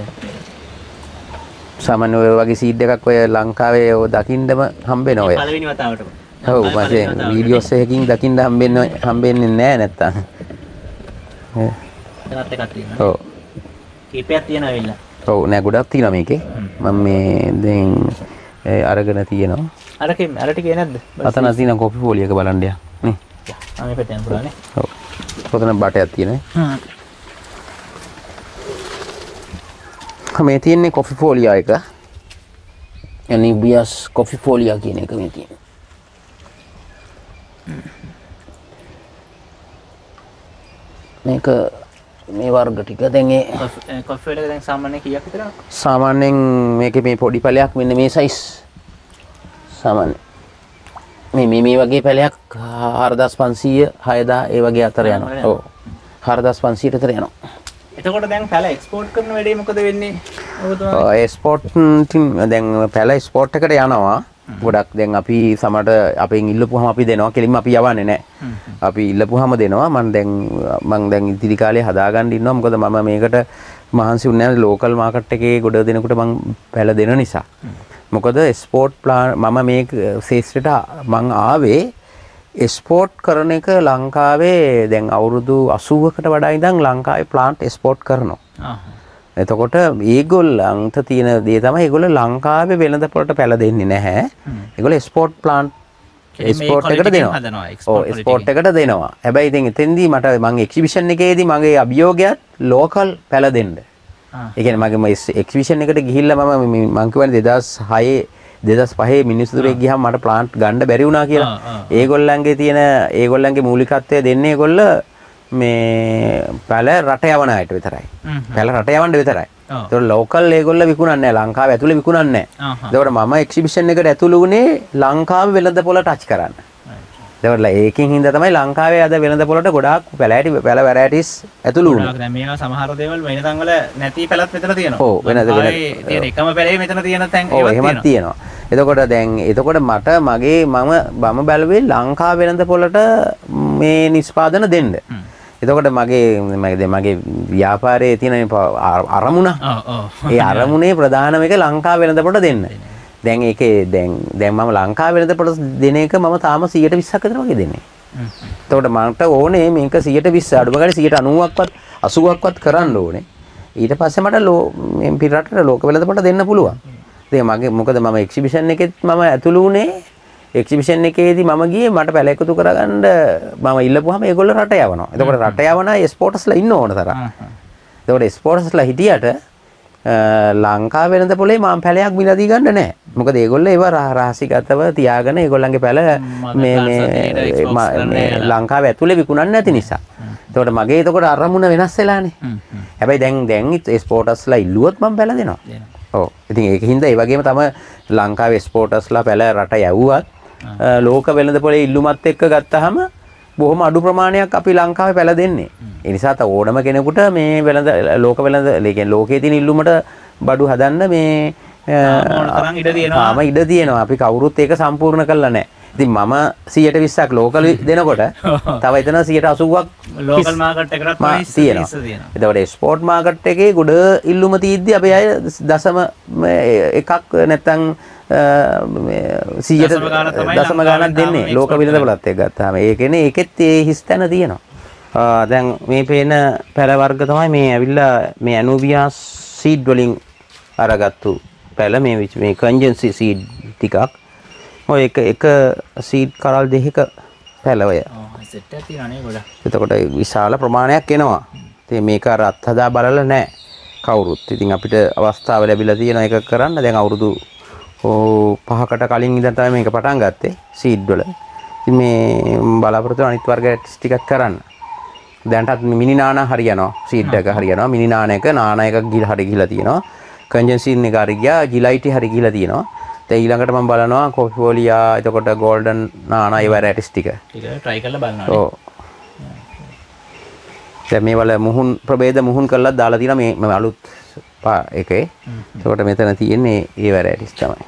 සාමාන්‍ය ඔය වගේ සීඩ් එකක් ඔය ලංකාවේ ඔය දකින්නම හම්බෙන ඔය. පළවෙනි වතාවටම. ඔව් මම වීඩියෝස් එකකින් දකින්න හම්බෙන්නේ හම්බෙන්නේ නැහැ නැත්තම්. ඒවත් එකක් තියෙනවා. ඔව්. කීපයක් තියෙනවා ඇවිල්ලා. ඔව් නෑ ගොඩක් තියෙනවා මේකේ. මම මේ දැන් අරගෙන තියෙනවා. අරකේ අර ටිකේ නැද්ද? අතන තියෙන කොපි ෆෝලිය එක බලන්න යා. නේ. ආ මේ පැත්තෙන් පුරානේ. ඔව්. පොතන බටයක් තියෙනවා. හ්ම්. මේ තියෙන්නේ කොෆි ෆෝලියා එක. ඇනිබියස් කොෆි ෆෝලියා කියන එක මේ තියෙන්නේ. මේක මේ වර්ග ටික දැන් ඒ කොෆි වල දැන් සාමාන්‍යයෙන් කීයක් විතරද? සාමාන්‍යයෙන් මේකේ මේ පොඩි පැලයක් මෙන්න මේ සයිස්. සාමාන්‍ය මේ මේ මේ වගේ පැලයක් හාරදාස් පන්සීය හයදාස් ඒ වගේ අතර යනවා. ඔව්. හාරදාස් පන්සීයට අතර යනවා. එතකොට දැන් පැල එක්ස්පෝර්ට් කරන වැඩේ මොකද වෙන්නේ? ඔව් එක්ස්පෝර්ට් දැන් පැල එක්ස්පෝර්ට් එකට යනවා. ගොඩක් දැන් අපි සමහරට අපෙන් ඉල්ලපුවාම අපි දෙනවා. කෙලින්ම අපි යවන්නේ නැහැ. අපි ඉල්ලපුවාම දෙනවා. මම දැන් මම දැන් ඉදිරි කාලේ හදාගන්න ඉන්නවා. මොකද මම මේකට මහන්සි වුණේ නැහැ. ලෝකල් මාකට් එකේ ගොඩ දෙනකොට මම පැල දෙන නිසා. මොකද එක්ස්පෝර්ට් ප්ලාන් මම මේ ශේෂ්ත්‍රයට මං ආවේ එක්ස්පෝර්ට් කරන එක ලංකාවේ දැන් අවුරුදු අසූවකට වඩා ඉඳන් ලංකාවේ ප්ලාන්ට් එක්ස්පෝර්ට් කරනවා. එතකොට ඒගොල්ලන්ට තියෙන දේ තමයි ඒගොල්ලෝ ලංකාවේ වෙළඳ පොළට පැල දෙන්නේ නැහැ. ඒගොල්ලෝ එක්ස්පෝර්ට් ප්ලාන්ට් එක්ස්පෝර්ට් එකට දෙනවා. ඔව් එක්ස්පෝර්ට් එකට දෙනවා. හැබැයි ඉතින් එතෙන්දී මට මම එක්සිබිෂන් එකේදී මගේ අභියෝගයත් ලෝකල් පැල දෙන්න. ඒ කියන්නේ මගේ මම එක්සිබිෂන් එකට ගිහිල්ලා මම මම කියවනේ දෙදාස් හයේ දෙදාස් පහේ මිනිස්සුතුරේ ගියාම මට ප්ලාන්ට් ගන්න බැරි වුණා කියලා. ඒගොල්ලන්ගේ තියෙන ඒගොල්ලන්ගේ මූලිකත්වය දෙන්නේ ඒගොල්ලෝ මේ පැල රට යවන අයට විතරයි. පැල රට යවන්න විතරයි. ඒතකොට ලෝකල් ඒගොල්ලෝ විකුණන්නේ නැහැ. ලංකාවේ ඇතුලේ විකුණන්නේ නැහැ. ඒතකොට මම එක්සිබිෂන් එකට ඇතුළු වුණේ ලංකාවේ වෙළඳ පොළ ටච් කරන්න. ඒතකොට ඒකෙන් හින්දා තමයි ලංකාවේ අද වෙළඳ පොළට ගොඩාක් පැලෑටි පැල වැරයිටිස් ඇතුළු වුණා. දැන් මේවා සමහර දේවල් වෙන තැන් වල නැති පැලත් මෙතන තියෙනවා. ඔව් වෙනද වෙන තියෙන එකම පැලේ මෙතන තියෙන තැන් ඒවත් තියෙනවා. ඔව් එහෙමත් තියෙනවා. එතකොට දැන් එතකොට මට මගේ මම මම බැලුවේ ලංකාව වෙළඳ පොළට මේ නිෂ්පාදන දෙන්න. එතකොට මගේ මගේ මගේ ව්‍යාපාරයේ තියෙන අරමුණ ඒ අරමුණේ ප්‍රධානම එක ලංකාව වෙළඳ පොළට දෙන්න. දැන් ඒකේ දැන් දැන් මම ලංකාව වෙළඳ පොළට දෙන එක මම තාම සියයට විස්සක් විතර වගේ දෙන්නේ. එතකොට මට ඕනේ මේක සියයට විස්ස අඩුම ගානේ සියයට අනූවක්වත් අසූවක්වත් කරන්න ඕනේ. ඊට පස්සේ මට මේ පිටරටට ලෝක වෙළඳ පොළට දෙන්න පුළුවන්. ඉතින් මගේ මොකද මම එක්සිබිෂන් එකෙත් මම ඇතුළු වුණේ එක්සිබිෂන් එකේදී මම ගියේ මට පැල එකතු කරගන්න මම ඉල්ලපුවාම ඒගොල්ලෝ රට යවනවා. එතකොට රට යවන ස්පෝර්ටස්ලා ඉන්න ඕන තරම්. එතකොට ස්පෝර්ටස්ලා හිටියට ලංකාව වෙනද පොලේ මම පැලයක් මිලදී ගන්න නැහැ. මොකද ඒගොල්ලෝ ඒව රහසිගතව තියාගෙන ඒගොල්ලන්ගේ පැල මේ මේ ලංකාව ඇතුලේ විකුණන්නේ නැති නිසා. එතකොට මගේ එතකොට අරමුණ වෙනස් වෙලානේ. හැබැයි දැන් දැන් ස්පෝර්ටස්ලා ඉල්ලුවොත් මම පැල දෙනවා. ඔව්. ඉතින් ඒකින්ද ඒ වගේම තමයි ලංකාවේ ස්පෝර්ටස්ලා පැල රට යවුවත් ලෝක වෙළඳ පොලේ ඉල්ලුමත් එක්ක ගත්තාම බොහොම අඩු ප්‍රමාණයක් අපි ලංකාවේ පැල දෙන්නේ. ඒ නිසා ත ඕනම කෙනෙකුට මේ වෙළඳ ලෝක වෙළඳ ඒ කියන්නේ ලෝකයේ තියෙන ඉල්ලුමට බඩු හදන්න මේ තරම් ඉඩ තියෙනවා. තාම ඉඩ තියෙනවා. අපි කවුරුත් ඒක සම්පූර්ණ කළා නැහැ. ඉතින් මම සියයට විස්සක් ලෝකල් දෙනකොට තව එතන සියයට අසූවක් ලෝකල් මාකට් එකකටත් තියෙනවා. එතකොට එක්ස්පෝර්ට් මාකට් එකේ ගොඩ ඉල්ලුම තියෙද්දි අපි අය දශම එකක් නැත්තම් සියයට දශම ගානක් දෙන්නේ ලෝක විලඳපොලත් එක්ක ගත්තාම. ඒ කියන්නේ ඒකෙත් ඒ හිස්තැන තියෙනවා. දැන් මේ පේන පැල වර්ග තමයි මේ ඇවිල්ලා මේ ඇනෝබියා සීඩ් වලින් අරගත්තු පැල මේ මේ කන්ජන්සි සීඩ් ටිකක්. ඔය එක එක සීඩ් කරල් දෙකක පැල ඔය. ඔව් සෙට් එකක් තියෙනවා නේ ගොඩක්. එතකොට විශාල ප්‍රමාණයක් එනවා. ඉතින් මේක අර අත්හදා බලලා නැහැ කවුරුත්. ඉතින් අපිට අවස්ථාව ලැබිලා තියෙන එක කරන්න දැන් අවුරුදු පහකට කලින් ඉඳන් තමයි මේක පටන් ගත්තේ සීඩ් වල. ඉතින් මේ බලාපොරොත්තු අනිත් වර්ග ටිකක් කරන්න. දැන්ටත් මිනි නානා හරියනවා සීඩ් එක හරියනවා මිනි නාන එක නාන එක ගිහලා හරි ගිහලා තියෙනවා. කන්ජන්සින් එක හරි ගියා ජිලයිටි හරි ගිහලා තියෙනවා. දැන් ඊළඟට මම බලනවා කොෆිෆෝලියා එතකොට ගෝල්ඩන් නානා ඒ වැරයිටිස් ටික. ටික try කරලා බලනවා. ඔව්. දැන් මේ වල මුහුන් ප්‍රභේද මුහුන් කරලා දාලා තියෙනවා මේ මේ අලුත් එකේ. එතකොට මෙතන තියෙන්නේ ඒ වැරයිටිස් තමයි.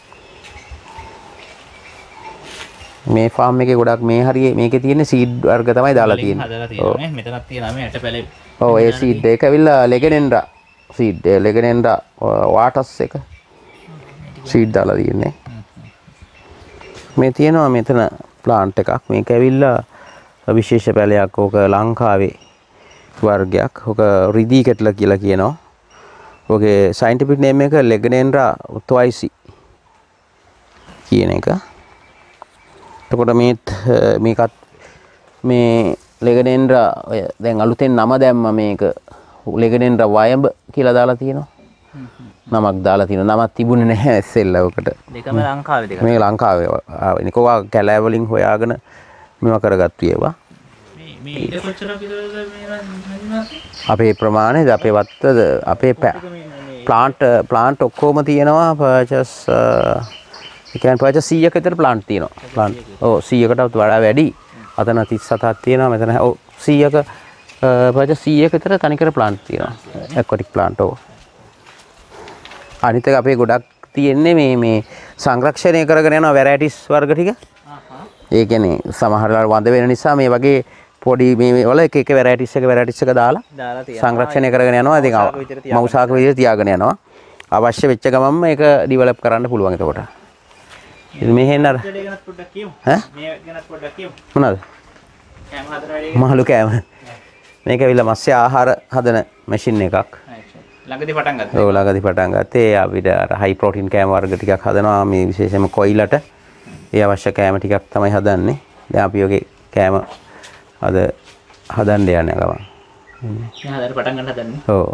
මේ ෆාම් එකේ ගොඩක් මේ හරියේ මේකේ තියෙන සීඩ් වර්ග තමයි දාලා තියෙන්නේ. හදලා තියෙනවා නේ. මෙතනක් තියෙනවා මේ ඇටපැලේ. ඔව් ඒ සීඩ් එක ඇවිල්ලා ලෙගනෙන්ඩා සීඩ් ලෙගනෙන්ඩා වාටස් එක සීඩ් දාලා තියෙන්නේ. මේ තියෙනවා මෙතන ප්ලාන්ට් එකක්. මේක ඇවිල්ලා විශේෂ පැලයක්. ඕක ලංකාවේ වර්ගයක්. ඕක රිදී කෙට්ල කියලා කියනවා. ඕකේ සයන්ටිෆික් නේම් එක ලෙගනෙන්ඩා ට්වයිසි කියන එක. එතකොට මේත් මේකත් මේ ලෙගනෙන්ඩා ඔය දැන් අලුතෙන් නම දැම්ම මේක ලෙගනෙන්ඩා වයඹ කියලා දාලා තියෙනවා. නමක් දාලා තියෙනවා. නමක් තිබුණේ නැහැ ඉස්සෙල්ලා ඔකට. දෙකම ලංකාවේ දෙක. මේ ලංකාවේ ආවේ. කොවා කැලෑ වලින් හොයාගෙන මේවා කරගත්තු ඒවා. මේ මේ ඊට කොච්චර පිටද මේ අපේ ප්‍රමාණයද අපේ වත්තද අපේ ප්ලාන්ට් ප්ලාන්ට් ඔක්කොම තියෙනවා පර්චස් ඒ කියන්නේ පර්චස් සීයක් විතර ප්ලාන්ට් තියෙනවා. ප්ලාන්ට් ඔව් සීයකටත් වඩා වැඩි. අතන තිස් හතක් තියෙනවා. මෙතන ඔව් සීයක පර්චස් සීයක් විතර තනිකර ප්ලාන්ට් තියෙනවා. ඇක්වැටික් ප්ලාන්ට් ඔව්. අනිත් එක අපේ ගොඩක් තියෙන්නේ මේ මේ සංරක්ෂණය කරගෙන යන වැරයිටිස් වර්ග ටික. ඒ කියන්නේ සමහර වෙලාවට වඳ වෙන නිසා මේ වගේ පොඩි මේ වල එක එක වැරයිටිස් එක වැරයිටිස් එක දාලා සංරක්ෂණය කරගෙන යනවා. ඉතින් මවුසාක විදිහට තියාගෙන යනවා. අවශ්‍ය වෙච්ච ගමන්ම ඒක ඩිවෙලොප් කරන්න පුළුවන් එතකොට. ඉතින් මෙහෙන් අර මේ ගැනත් පොඩ්ඩක් කියමු. ඈ මේ ගැනත් පොඩ්ඩක් කියමු. මොනවාද? කැම හදන වැඩේ. මහලු කෑම. මේක ඇවිල්ලා මත්ස්‍ය ආහාර හදන මැෂින් එකක්. ළඟදී පටන් ගත්තා. ඔව් ළඟදී පටන් ගත්තේ. අපිට අර හයි ප්‍රෝටීන් කෑම වර්ග ටිකක් හදනවා. මේ විශේෂයෙන්ම කොයිලට ඒ අවශ්‍ය කෑම ටිකක් තමයි හදන්නේ. දැන් අපි ඔගේ කෑම අද හදන්න යන්නේ ගමන්. මේ හදන්න පටන් ගන්න හදන්නේ. ඔව්.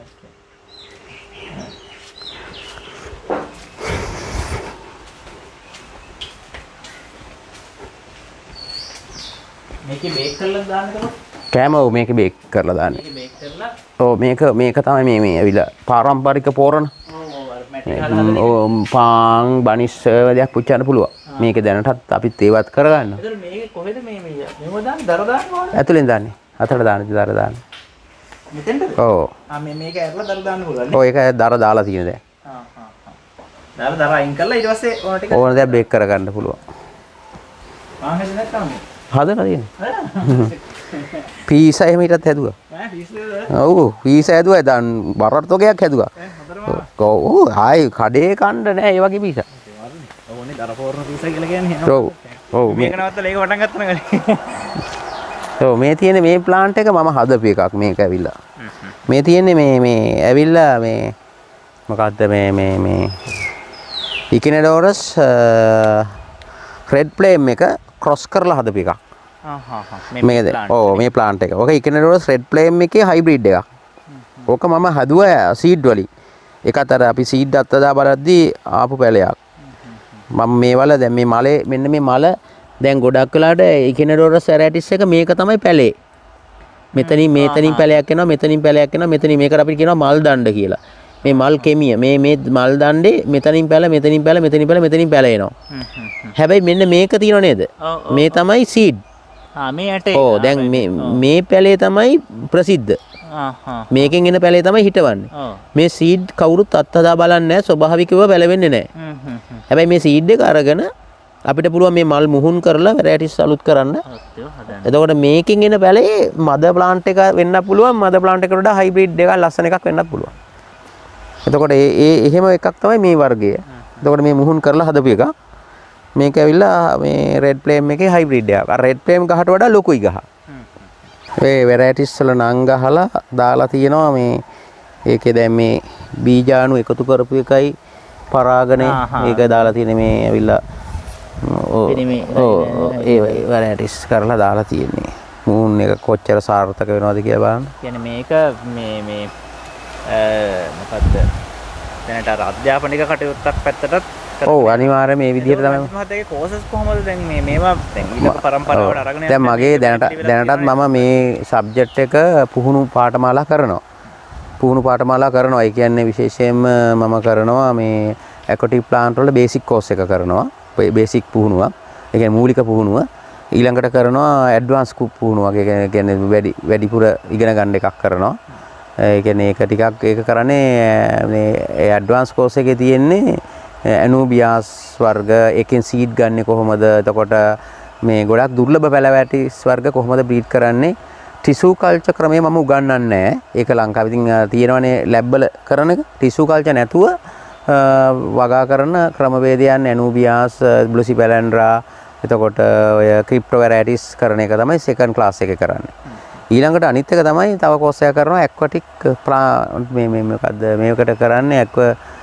මේකේ බේක් කරලා දාන්න තමයි. කෑම ඔව් මේක බේක් කරලා දාන්නේ. මේක බේක් කරලා ඔව් මේක මේක තමයි මේ මේ ඇවිල්ලා පාරම්පරික පෝරණ. ඔව් ඔව් අර මැටි හදලා ඔව් පාන් බනිස් වදයක් පුච්චන්න පුළුවන්. මේක දැනටත් අපිත් ඒවත් කරගන්න. එතන මේක කොහෙද මේ මේ මෙව දාන්න දර දාන්න ඕනේ? ඇතුලෙන් දාන්නේ. අතට දාන්නේ දර දාන්නේ. මෙතෙන්ද? ඔව්. ආ මේ මේක ඇරලා දර දාන්න පුළුවන් නේ. ඔව් ඒක දර දාලා තියෙන දැන්. ආ ආ ආ. දාලා දර අයින් කරලා ඊට පස්සේ ඕන ටික ඕන දේ බේක් කරගන්න පුළුවන්. ආ හෙද නැත්තම් හදලා තියෙන්නේ. පීසා එහෙම ඊටත් හැදුවා. ඈ පීස්ලද? ඔව් පීසා හැදුවා. දැන් බරට්ටෝකයක් හැදුවා. ඔව් ආයි කඩේ කන්න නෑ ඒ වගේ පීසා. ඕනේ දර පෝරන පීසා කියලා කියන්නේ. ඔව්. ඔව් මේක නවත්තලා ඒක පටන් ගත්තා නේද? ඔව් මේ තියෙන මේ ප්ලාන්ට් එක මම හදපු එකක් මේක ඇවිල්ලා. මේ තියෙන්නේ මේ මේ ඇවිල්ලා මේ මොකද්ද මේ මේ මේ ඉකිනඩෝරස් රෙඩ් ෆ්ලේම් එක ක්‍රොස් කරලා හදපු එකක්. මේද ඕ මේ ප්ලාන්ට් එක. ඕක ඉකිනඩෝරස් රෙඩ් ෆ්ලේම් එකේ හයිබ්‍රිඩ් එකක්. ඕක මම හදුවා සීඩ් වලින්. ඒකත් අර අපි සීඩ් අත්දා බලද්දී ආපු පැලයක්. මම මේ වල දැන් මේ මලේ මෙන්න මේ මල දැන් ගොඩක් වෙලාට ඉකිනඩෝරස් ඇරැටිස් එක මේක තමයි පැලේ. මෙතනින් මෙතනින් පැලයක් එනවා මෙතනින් පැලයක් එනවා මෙතනින් මේකට අපි කියනවා මල් දණ්ඩ කියලා. මේ මල් කෙමිය මේ මේ මල් දණ්ඩේ මෙතනින් පැල මෙතනින් පැල මෙතනින් පැල මෙතනින් පැල එනවා. හැබැයි මෙන්න මේක තියෙනව නේද? මේ තමයි සීඩ්. ආ මේ ඇටේ. ඔව් දැන් මේ මේ පැලේ තමයි ප්‍රසිද්ධ. මේකෙන් එන පැලේ තමයි හිටවන්නේ. මේ සීඩ් කවුරුත් අත්හදා බලන්නේ නැහැ ස්වභාවිකව පැලවෙන්නේ නැහැ. හැබැයි මේ සීඩ් එක අරගෙන අපිට පුළුවන් මේ මල් මුහුන් කරලා වැරැටිස් අලුත් කරන්න. එතකොට මේකෙන් එන පැලේ මද ප්ලාන්ට් එක වෙන්න පුළුවන් මද ප්ලාන්ට් එකට වඩා හයිබ්‍රිඩ් එකක් ලස්සන එකක් වෙන්නත් පුළුවන්. එතකොට ඒ ඒ එහෙම එකක් තමයි මේ වර්ගය. එතකොට මේ මුහුන් කරලා හදපු එක. මේක ඇවිල්ලා මේ රෙඩ් ෆ්ලේම් එකේ හයිබ්‍රිඩ් එකක්. අර රෙඩ් ෆ්ලේම් ගහට වඩා ලොකුයි ගහ. මේ වැරැටිස් වල නම් ගහලා දාලා තියෙනවා මේ ඒකේ දැන් මේ බීජාණු එකතු කරපු එකයි පරාගනේ ඒක දාලා තියෙන්නේ මේ ඇවිල්ලා ඔව් ඒ වැරැටිස් කරලා දාලා තියෙන්නේ. මූන් එක කොච්චර සාර්ථක වෙනවද කියලා බලන්න. කියන්නේ මේක මේ මේ මොකද්ද දැනට අර අධ්‍යාපනික කටයුත්තක් පැත්තටත් ඔව් අනිවාර්යයෙන් මේ විදිහට තමයි මහත්තයාගේ කෝසස් කොහමද දැන් මේ මේවා දැන් ඊළඟ පරම්පරාවට අරගෙන දැන් මගේ දැනට දැනටත් මම මේ සබ්ජෙක්ට් එක පුහුණු පාඨමාලා කරනවා පුහුණු පාඨමාලා කරනවා ඒ කියන්නේ විශේෂයෙන්ම මම කරනවා මේ ඇක්වටික් ප්ලාන්ට් වල බේසික් කෝස් එක කරනවා බේසික් පුහුණුවක් ඒ කියන්නේ මූලික පුහුණුව ඊළඟට කරනවා ඇඩ්වාන්ස් පුහුණුවක් ඒ කියන්නේ වැඩි වැඩිපුර ඉගෙන ගන්න එකක් කරනවා ඒ කියන්නේ ඒක ටිකක් ඒක කරන්නේ මේ ඇඩ්වාන්ස් කෝස් එකේ තියෙන්නේ ඇනූබියාස් වර්ග එකෙන් සීඩ් ගන්නෙ කොහොමද එතකොට මේ ගොඩක් දුර්ලභ පැලවැටිස් වර්ග කොහොමද බ්‍රීඩ් කරන්නේ ටිෂු කල්චර් ක්‍රමය මම උගන්වන්නේ නැහැ ඒක ලංකාවේ ඉතින් තියෙනවනේ ලැබ් වල කරන එක ටිෂු කල්චර් නැතුව වගා කරන ක්‍රමවේදයන් ඇනූබියාස් බ්ලුසි පැලැන්ඩ්‍රා එතකොට ඔය ක්‍රිප්ටෝ වැරයිටිස් කරන එක තමයි සෙකන්ඩ් ක්ලාස් එකේ කරන්නේ ඊළඟට අනිත් එක තමයි තව කෝස් එකක් කරනවා ඇක්වටික් මේ මේ මොකද්ද මේකට කරන්නේ ඇක්ව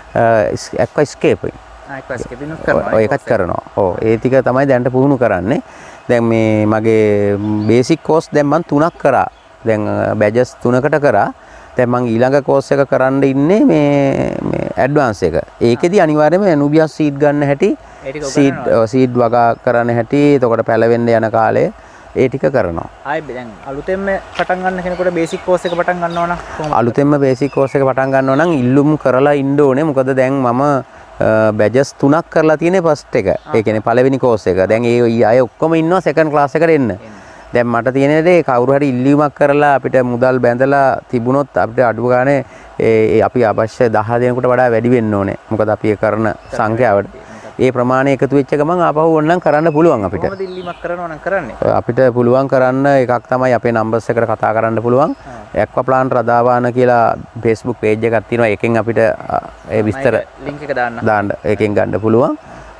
ඇක්වා ස්කේපින් ඇක්වා ස්කේපින් කරනවා ඔය එකත් කරනවා ඔව් ඒ ටික තමයි දැන්ට පුහුණු කරන්නේ දැන් මේ මගේ බේසික් කෝස් දැන් මම තුනක් කරා දැන් බැජස් තුනකට කරා දැන් මම ඊළඟ කෝස් එක කරන්න ඉන්නේ මේ මේ ඇඩ්වාන්ස් එක ඒකෙදි අනිවාර්යයෙන්ම ඇනූබියස් සීඩ් ගන්න හැටි සීඩ් සීඩ් වගා කරන්න හැටි එතකොට පැලවෙන්න යන කාලය ඒ ටික කරනවා. ආයි දැන් අලුතෙන්ම පටන් ගන්න කෙනෙකුට බේසික් කෝස් එක පටන් ගන්නවා නම් කොහොමද? අලුතෙන්ම බේසික් කෝස් එක පටන් ගන්නවා නම් ඉල්ලුම් කරලා ඉන්න ඕනේ. මොකද දැන් මම බැජස් තුනක් කරලා තියෙන්නේ ෆස්ට් එක. ඒ කියන්නේ පළවෙනි කෝස් එක. දැන් ඒ අය ඔක්කොම ඉන්නවා සෙකන්ඩ් ක්ලාස් එකට එන්න. දැන් මට තියෙන දේ කවුරු හරි ඉල්ලීමක් කරලා අපිට මුදල් බැඳලා තිබුණොත් අපිට අඩු ගානේ ඒ අපි අවශ්‍ය දහ දෙනෙකුට වඩා වැඩි වෙන්න ඕනේ. මොකද අපි ඒ කරන සංඛ්‍යාවට ඒ ප්‍රමාණය එකතු වෙච්ච ගමන් ආපහු ඕනනම් කරන්න පුළුවන් අපිට. කොහොමද ඉල්ලීමක් කරනවා නම් කරන්නේ? අපිට පුළුවන් කරන්න එකක් තමයි අපේ නම්බර්ස් එකට කතා කරන්න පුළුවන්. ඇක්වා ප්ලාන්ට් රදාවාන කියලා Facebook page එකක් තියෙනවා. ඒකෙන් අපිට ඒ විස්තර link එක දාන්න. දාන්න ඒකෙන් ගන්න පුළුවන්.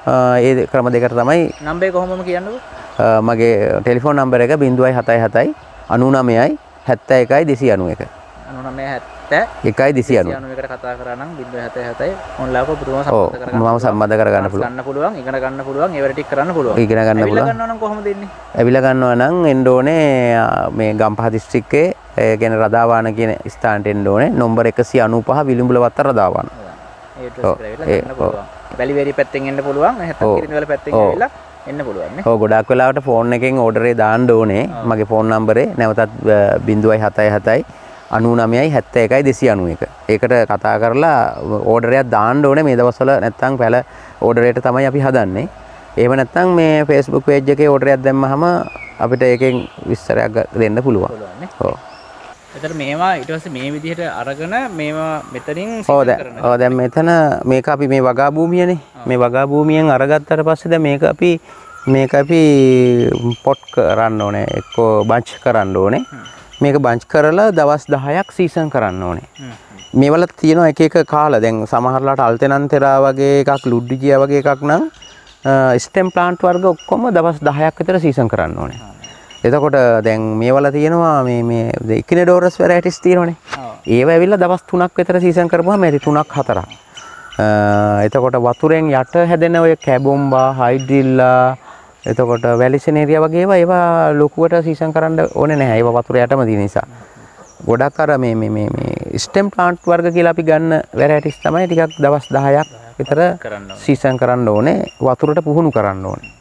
ඒ ක්‍රම දෙකට තමයි නම්බර් එක කොහොමද කියන්නකෝ? මගේ ටෙලිෆෝන් නම්බර් එක zero seven seven seven ninety-nine seventy-one two ninety-one. ninety-nine එකයි දෙසිය අනූ එකට කතා කරා නම් zero seven seven seven online පුදුම සම්බන්ධ කරගන්න මම සම්බන්ධ කරගන්න පුළුවන් ගන්න පුළුවන් ඉගෙන ගන්න පුළුවන් ඒවට ටික කරන්න පුළුවන් ඉගෙන ගන්න පුළුවන් ඇවිල්ලා ගන්නවා නම් කොහොමද එන්නේ ඇවිල්ලා ගන්නවා නම් එන්න ඕනේ මේ ගම්පහ දිස්ත්‍රික්කයේ ඒ කියන්නේ රදාවාන කියන ස්ථානට එන්න ඕනේ number one ninety-five Wilimbulawatta Radawana ඒ ඇඩ්‍රස් එකට ඇවිල්ලා ගන්න පුළුවන් බැලිවේරි පැත්තෙන් එන්න පුළුවන් නැත්නම් කිරිඳිවල පැත්තෙන් ඇවිල්ලා එන්න පුළුවන් නේ ඔව් ගොඩාක් වෙලාවට ෆෝන් එකෙන් ඕඩර් එක දාන්න ඕනේ මගේ ෆෝන් නම්බරේ නැවතත් zero seven seven seven ninety-nine seventy-one two ninety-one. ඒකට කතා කරලා ඕඩර් එකක් දාන්න ඕනේ මේ දවස්වල නැත්නම් පැල ඕඩර් එකට තමයි අපි හදන්නේ. එහෙම නැත්නම් මේ Facebook page එකේ ඕඩර් එකක් දැම්මහම අපිට ඒකෙන් විස්තරයක් දෙන්න පුළුවන්. ඔව්. එතකොට මේවා ඊට පස්සේ මේ විදිහට අරගෙන මේවා මෙතනින් ඔව් දැන් ඔව් දැන් මෙතන මේක අපි මේ වගා භූමියනේ. මේ වගා භූමියෙන් අරගත්තට පස්සේ දැන් මේක අපි මේක අපි පොට් කරන්න ඕනේ. එක්කෝ බන්ච් කරන්න ඕනේ. මේක බන්ච් කරලා දවස් දහයක් සීසන් කරන්න ඕනේ. මේවල තියෙනවා එක එක කාලා. දැන් සමහරලාට අල්තෙනන්තෙරා වගේ එකක් ලුඩ්ඩිජියා වගේ එකක් නම් ස්ටෙම් ප්ලාන්ට් වර්ග ඔක්කොම දවස් දහයක් විතර සීසන් කරන්න ඕනේ. එතකොට දැන් මේවල තියෙනවා මේ මේ ඉකිනඩෝරස් වැරයිටිස් තියෙනවනේ. ඒව ඇවිල්ලා දවස් තුනක් විතර සීසන් කරපුවාම ඇති තුනක් හතරක්. එතකොට වතුරෙන් යට හැදෙන ඔය කැබොම්බා, හයිඩ්‍රිල්ලා එතකොට වැලිසෙන ඒරියා වගේ ඒවා ඒවා ලොකුවට සීසන් කරන්න ඕනේ නැහැ. ඒවා වතුර යටම තියෙන නිසා. ගොඩක් අර මේ මේ මේ මේ ස්ටෙම් ප්ලාන්ට් වර්ග කියලා අපි ගන්න වැරයිටිස් තමයි ටිකක් දවස් දහයක් විතර සීසන් කරන්න ඕනේ. වතුරට පුහුණු කරන්න ඕනේ.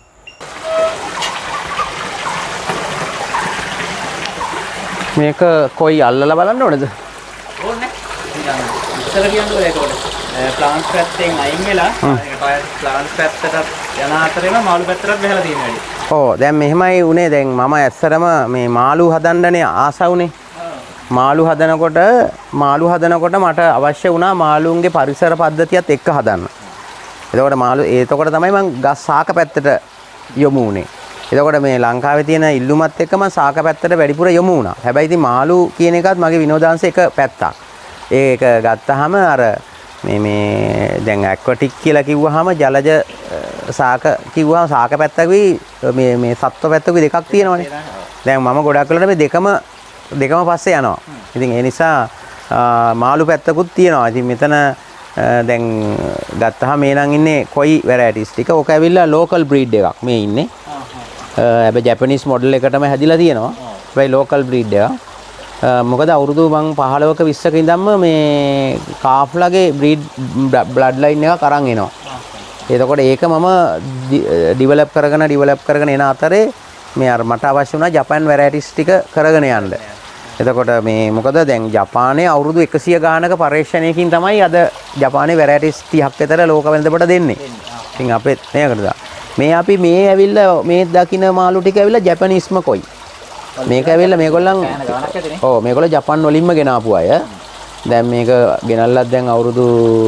මේක කොයි අල්ලලා බලන්න ඕනේද? ඕනේ. ඉතල කියන්නේ ඒකට. ප්ලාන්ට් පැත්තෙන් අයින් වෙලා ඒකට ප්ලාන්ට් පැත්තට යන අතරේම මාළු පැත්තට බහලා තියෙන වැඩි. ඔව් දැන් මෙහෙමයි උනේ. දැන් මම ඇත්තටම මේ මාළු හදන්නනේ ආසවුනේ. මාළු හදනකොට මාළු හදනකොට මට අවශ්‍ය වුණා මාළුන්ගේ පරිසර පද්ධතියත් එක්ක හදන්න. එතකොට මාළු එතකොට තමයි මම ගස් සාක පැත්තට යොමු වුනේ. එතකොට මේ ලංකාවේ තියෙන ඉල්ලුමත් එක්ක මම සාක පැත්තට වැඩිපුර යොමු වුණා. හැබැයි ඉතින් මාළු කියන එකත් මගේ විනෝදාංශ එක පැත්තක්. ඒක ගත්තාම අර මේ මේ දැන් ඇක්වටික් කියලා කිව්වහම ජලජ සාක කිව්වහම සාක පැත්තකුයි මේ මේ සත්ව පැත්තකුයි දෙකක් තියෙනවනේ. දැන් මම ගොඩක් වෙලාවට මේ දෙකම දෙකම පස්සේ යනවා. ඉතින් ඒ නිසා මාළු පැත්තකුත් තියෙනවා. ඉතින් මෙතන දැන් ගත්තාම මේ නම් ඉන්නේ කොයි වැරයිටිස් ටික. ඕක ඇවිල්ලා ලෝකල් බ්‍රීඩ් එකක් මේ ඉන්නේ. හැබැයි ජැපනීස් මොඩල් එකටම හැදිලා තියෙනවා. හැබැයි ලෝකල් බ්‍රීඩ් එකක්. මොකද අවුරුදු මං පහළොවක විස්සක ඉඳන්ම මේ කාෆ්ලාගේ බ්‍රීඩ් බ්ලඩ් ලයින් එකක් අරන් එනවා. එතකොට ඒක මම ඩිවෙලොප් කරගෙන ඩිවෙලොප් කරගෙන එන අතරේ මේ අර මට අවශ්‍ය වුණා ජපාන් වැරයිටිස් ටික කරගෙන යන්න. එතකොට මේ මොකද දැන් ජපානයේ අවුරුදු එකසිය ගානක පරීක්ෂණයකින් තමයි අද ජපානයේ වැරයිටිස් තිහක් විතර ලෝක වෙළඳපොළට දෙන්නේ. ඉතින් අපේ මේකට මේ අපි මේ ඇවිල්ලා මේ දකින්න මාළු ටික ඇවිල්ලා ජැපනීස්ම කොයි. මේක ඇවිල්ලා මේගොල්ලන් ඔව් මේගොල්ලෝ ජපාන් වලින්ම ගෙනාපු අය. දැන් මේක ගෙනල්ලත් දැන් අවුරුදු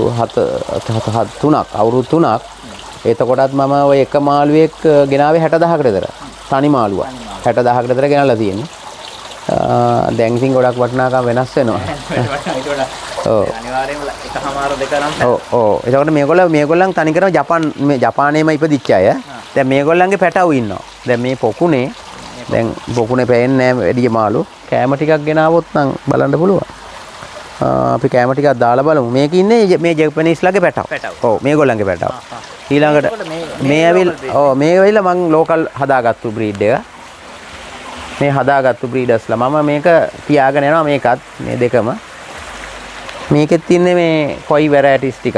හත තුනක් අවුරුදු තුනක්. එතකොටත් මම ওই එක මාළුවෙක් ගෙනාවේ හැට දහකට විතර. තනි මාළුවා. හැට දහකට විතර ගෙනල්ලා තියෙන්නේ. දැන් ඉතින් ගොඩක් වටිනාකම් වෙනස් වෙනවා. ඔව්. අනිවාර්යයෙන්ම එකමාර දෙක නම් ඔව් ඔව්. එතකොට මේගොල්ලෝ මේගොල්ලන් තනිකරම ජපාන් මේ ජපානයේම ඉපදිච්ච අය. දැන් මේගොල්ලන්ගේ පැටවු ඉන්නවා. දැන් මේ පොකුණේ දැන් පොකුණේ පෑන්නේ නැහැ වැඩි මාළු. කෑම ටිකක් ගෙනාවොත් නම් බලන්න පුළුවන්. අපි කෑම ටිකක් දාලා බලමු. මේක ඉන්නේ මේ ජැපනීස්ලාගේ පැටව. ඔව් මේගොල්ලන්ගේ පැටව. ඊළඟට මේ ඇවිල් ඔව් මේ ඇවිල්ලා මම ලෝකල් හදාගත්තු බ්‍රීඩ් එක. මේ හදාගත්තු බ්‍රීඩර්ස්ලා මම මේක තියාගෙන යනවා මේකත් මේ දෙකම. මේකෙත් තින්නේ මේ කොයි වැරයිටිස් ටිකක්.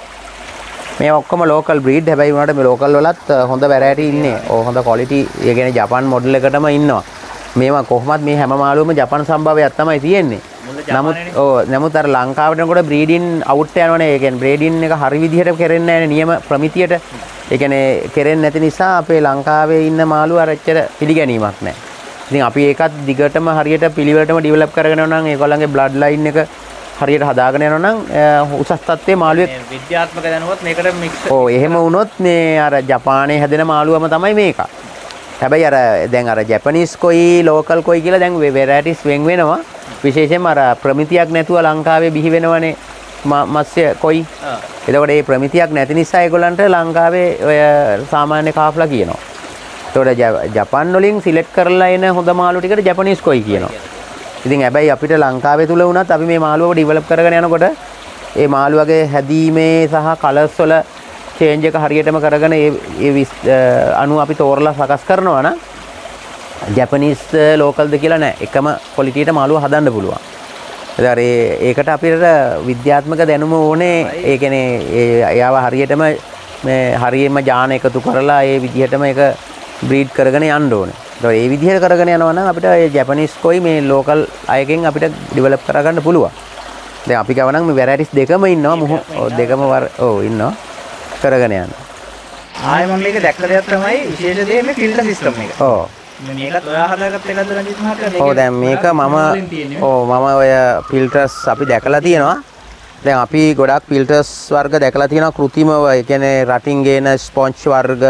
මේ ඔක්කොම ලෝකල් බ්‍රීඩ්. හැබැයි උනාට මේ ලෝකල් වලත් හොඳ වැරයිටි ඉන්නේ. ඕ හොඳ ක්වොලිටි. ඒ කියන්නේ ජපාන් මොඩල් එකටම ඉන්නවා. මේවා කොහොමත් මේ හැම මාළුවම ජපාන් සම්භාවයක් තමයි තියෙන්නේ. නමුත් ඔව් නමුත් අර ලංකාවට එනකොට බ්‍රීඩින් අවුට් යනවනේ. ඒ කියන්නේ බ්‍රීඩින් එක හරි විදිහට කරෙන්නේ නැහැ නියම ප්‍රමිතියට. ඒ කියන්නේ කරෙන්නේ නැති නිසා අපේ ලංකාවේ ඉන්න මාළු අර එච්චර පිළිගැනීමක් නැහැ. ඉතින් අපි ඒකත් දිගටම හරියට පිළිවෙලටම ඩෙවලොප් කරගෙන යනවා නම් ඒගොල්ලන්ගේ බ්ලඩ් ලයින් එක හරියට හදාගෙන යනවා නම් උසස් තත්ත්වයේ මාළුවෙක් විද්‍යාත්මක දැනුවත් මේකට මික්ස් ඔව් එහෙම වුණොත් මේ අර ජපානයේ හැදෙන මාළුවම තමයි මේක. හැබැයි අර දැන් අර ජැපනීස් කොයි ලෝකල් කොයි කියලා දැන් වෙරයිටිස් වෙන් වෙනවා. විශේෂයෙන්ම අර ප්‍රමිතියක් නැතුව ලංකාවේ බිහි වෙනවනේ මත්ස්‍ය කොයි. එතකොට මේ ප්‍රමිතියක් නැති නිසා ඒගොල්ලන්ට ලංකාවේ ඔය සාමාන්‍ය කාෆ්ලා කියනවා. ඒතකොට ජපාන් වලින් සිලෙක්ට් කරලා එන හොඳ මාළු ටිකට ජැපනීස් කොයි කියනවා. ඉතින් හැබැයි අපිට ලංකාවේ තුල වුණත් අපි මේ මාළුවව ඩෙවලොප් කරගෙන යනකොට ඒ මාළුවගේ හැදීමේ සහ කලර්ස් වල චේන්ජ් එක හරියටම කරගෙන ඒ ඒ අණු අපි තෝරලා සකස් කරනවා නම් ජැපනීස් ලෝකල්ද කියලා නෑ. එකම ක්වොලිටියට මාළුව හදන්න පුළුවන්. ඒතර ඒකට අපිට විද්‍යාත්මක දැනුම ඕනේ. ඒ කියන්නේ ඒ එයාව හරියටම මේ හරියම ජාන එකතු කරලා ඒ විදිහටම ඒක බ්‍රීඩ් කරගෙන යන්න ඕනේ. ඒතකොට මේ විදිහට කරගෙන යනවා නම් අපිට මේ ජැපනීස් කොයි මේ ලෝකල් අයගෙන් අපිට ඩෙවලොප් කරගන්න පුළුවන්. දැන් අපි ගවනම් මේ වැරයිටිස් දෙකම ඉන්නවා. මොහ දෙකම ඔව් ඉන්නවා. කරගෙන යන්න. ආයෙ මම මේක දැක්ක දෙයක් තමයි විශේෂ දේ මේ ෆිල්ටර් සිස්ටම් එක. ඔව්. මේකත් ඔයා හදාගත්ත එකද රංජිත් මහත්තයා? ඔව් දැන් මේක මම ඔව් මම ඔය ෆිල්ටර්ස් අපි දැකලා තියෙනවා. දැන් අපි ගොඩක් ෆිල්ටර්ස් වර්ග දැකලා තියෙනවා කෘත්‍රිමව. ඒ කියන්නේ රටින් ගේන ස්පොන්ජ් වර්ග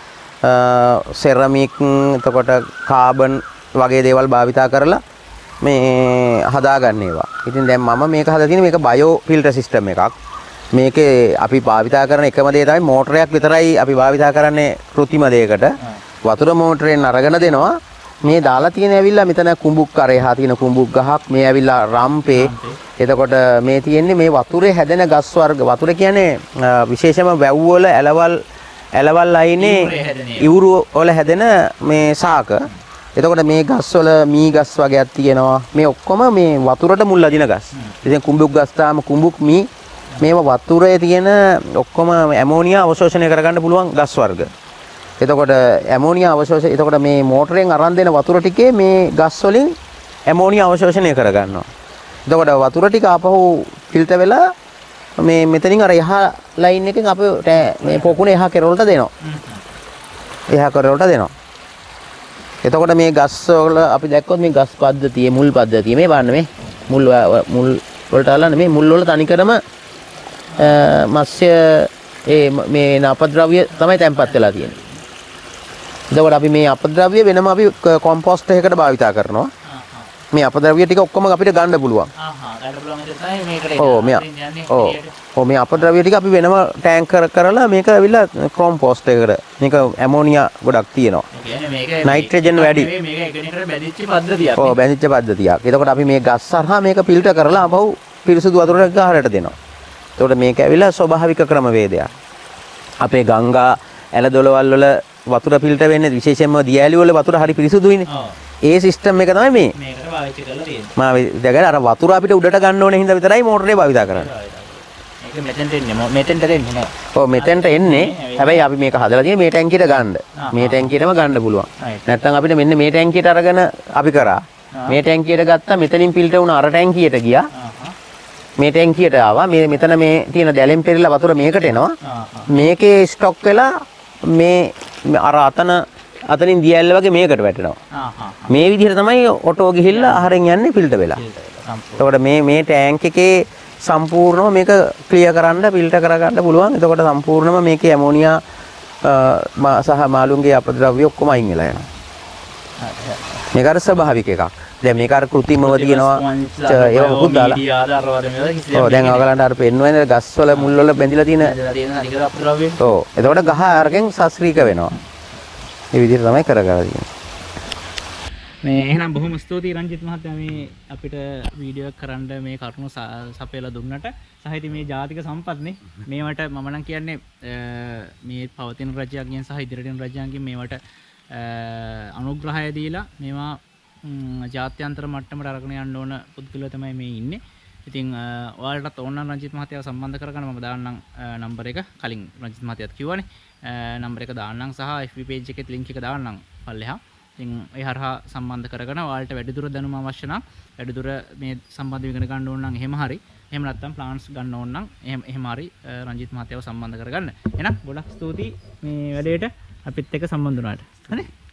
සෙරමික් එතකොට කාබන් වගේ දේවල් භාවිතා කරලා මේ හදාගන්න ඒවා. ඉතින් දැන් මම මේක හදලා තියෙන්නේ මේක බයෝ ෆිල්ටර් සිස්ටම් එකක්. මේකේ අපි භාවිතා කරන එකම දේ තමයි මෝටරයක් විතරයි අපි භාවිතා කරන්නේ කෘත්‍රිම දෙයකට. වතුර මෝටරයෙන් අරගෙන දෙනවා. මේ දාලා තියෙන ඇවිල්ලා මෙතන කුඹුක් කරේ හා තියෙන කුඹුක් ගහක් මේ ඇවිල්ලා රම්පේ. එතකොට මේ තියෙන්නේ මේ වතුරේ හැදෙන ගස් වර්ග. වතුර කියන්නේ විශේෂම වැව් වල ඇලවල් ඇලවල් අයිනේ ඉවුරු වල හැදෙන මේ ශාක. එතකොට මේ ගස් වල මී ගස් වගේක් තියෙනවා. මේ ඔක්කොම මේ වතුරට මුල් අදින ගස්. ඉතින් කුඹුක් ගස් තාම කුඹුක් මී මේවා වතුරේ තියෙන ඔක්කොම ඇමෝනියා අවශෝෂණය කරගන්න පුළුවන් ගස් වර්ග. එතකොට ඇමෝනියා අවශෝෂණය එතකොට මේ මෝටරෙන් අරන් දෙන වතුර ටිකේ මේ ගස් වලින් ඇමෝනියා අවශෝෂණය කරගන්නවා. එතකොට වතුර ටික ආපහු ෆිල්ටර් වෙලා මේ මෙතනින් අර එහා ලයින් එකෙන් අපේ මේ පොකුණේ එහා කෙරවලට දෙනවා. එහා කෙරවලට දෙනවා. එතකොට මේ ගස් වල අපි දැක්කොත් මේ ගස් පද්ධතිය මුල් පද්ධතිය මේ බලන්න මේ මුල් මුල් වලට අල්ලන්නේ මේ මුල් වල තනිකරම මත්ස්‍ය ඒ මේ අපද්‍රව්‍ය තමයි තැම්පත් වෙලා තියෙන්නේ. එතකොට අපි මේ අපද්‍රව්‍ය වෙනම අපි කොම්පෝස්ට් එකකට භාවිතා කරනවා. මේ අපද්‍රව්‍ය ටික ඔක්කොම අපිට ගන්න පුළුවන්. ඔව් මේ ඔව් ඔව් මේ අපද්‍රව්‍ය ටික අපි වෙනම ටැංක් කරලා මේක ඇවිල්ලා කොම්පෝස්ට් එකකට මේක ඇමෝනියා ගොඩක් තියෙනවා. නයිට්‍රජන් වැඩි. මේක එකිනෙකට බැඳිච්ච පද්ධතියක්. ඔව් බැඳිච්ච පද්ධතියක්. එතකොට අපි මේ ගස් හරහා මේක ෆිල්ටර් කරලා ආපහු පිරිසුදු වතුරට ගහරට දෙනවා. එතකොට මේක ඇවිල්ලා ස්වභාවික ක්‍රමවේදයක්. අපේ ගංගා ඇල දොළවල් වල වතුර ෆිල්ටර් වෙන්නේ විශේෂයෙන්ම දියඇලි වල වතුර හරි පිරිසුදුයිනේ. ඒ සිස්ටම් එක තමයි මේ. මේකට පාවිච්චි කරලා තියෙන්නේ. මා දැකලා අර වතුර අපිට උඩට ගන්න ඕනේ හින්දා විතරයි මෝටරේ භාවිතා කරන්නේ. මේක මෙතෙන්ට එන්නේ මෙතෙන්ට එන්නේ නෑ. ඔව් මෙතෙන්ට එන්නේ. හැබැයි අපි මේක හදලා තියෙන්නේ මේ ටැංකියට ගන්න. මේ ටැංකියටම ගන්න පුළුවන්. නැත්නම් අපිට මෙන්න මේ ටැංකියට අරගෙන අපි කරා. මේ ටැංකියට ගත්තා මෙතනින් ෆිල්ටර් වුණ අර ටැංකියට ගියා. මේ ටැංකියට ආවා. මේ මෙතන මේ තියෙන දැලෙන් පෙරලා වතුර මේකට එනවා. මේකේ ස්ටොක් වෙලා මේ අර අතන අතනින් දියැල්ල වගේ මේකට වැටෙනවා. මේ විදිහට තමයි ඔටෝ ගිහිල්ලා ආහාරයෙන් යන්නේ ෆිල්ටර් වෙලා. එතකොට මේ මේ ටැංක් එකේ සම්පූර්ණව මේක ක්ලියර් කරන්න ෆිල්ටර් කරගන්න පුළුවන්. එතකොට සම්පූර්ණව මේකේ ඇමෝනියා සහ මාළුන්ගේ අපද්‍රව්‍ය ඔක්කොම අයින් වෙලා යනවා. මේක අර ස්වභාවික එකක්. දැන් මේක අර කෘත්‍රිමව තියෙනවා. ඒක මොකුත් දාලා. ඔව් දැන් ඔයගලන්ට අර පෙන්වන්නේ ගස් වල මුල් වල බැඳිලා තියෙන අපද්‍රව්‍ය. ඔව් එතකොට ගහ අරගෙන සස්ත්‍රීක වෙනවා. මේ විදිහට තමයි කරගලා තියෙන්නේ. මේ එහෙනම් බොහොම ස්තුතියි රංජිත් මහත්තයා මේ අපිට වීඩියෝ එක කරන්න මේ කරුණු සපයලා දුන්නට. සහ ඉතින් මේ ජාතික සම්පත්නේ මේවට මම නම් කියන්නේ මේ පවතින රජයන්ගෙන් සහ ඉදිරියට රජයන්ගෙන් මේවට අනුග්‍රහය දීලා මේවා ජාත්‍යන්තර මට්ටමට අරගෙන යන්න ඕන පුද්ගලයෝ තමයි මේ ඉන්නේ. ඉතින් ඔයාලටත් ඕන නම් රංජිත් මහත්තයාව සම්බන්ධ කරගන්න මම දාන්නම් නම්බර එක. කලින් රංජිත් මහත්තයාත් කිව්වනේ. නම්බර එක දාන්නම් සහ F B page එකේ link එක දාන්නම් පල්ලෙහා. ඉතින් ඒ හරහා සම්බන්ධ කරගෙන ඔයාලට වැඩිදුර දැනුම අවශ්‍ය නම් වැඩිදුර මේ සම්බන්ධව ඉගෙන ගන්න ඕන නම් එහෙම හරි. එහෙම නැත්නම් ප්ලාන්ස් ගන්න ඕන නම් එහෙම එහෙම හරි රංජිත් මහත්තයාව සම්බන්ධ කරගන්න. එහෙනම් ගොඩක් ස්තුතියි මේ වැඩේට අපිත් එක්ක සම්බන්ධ වුණාට. හරි.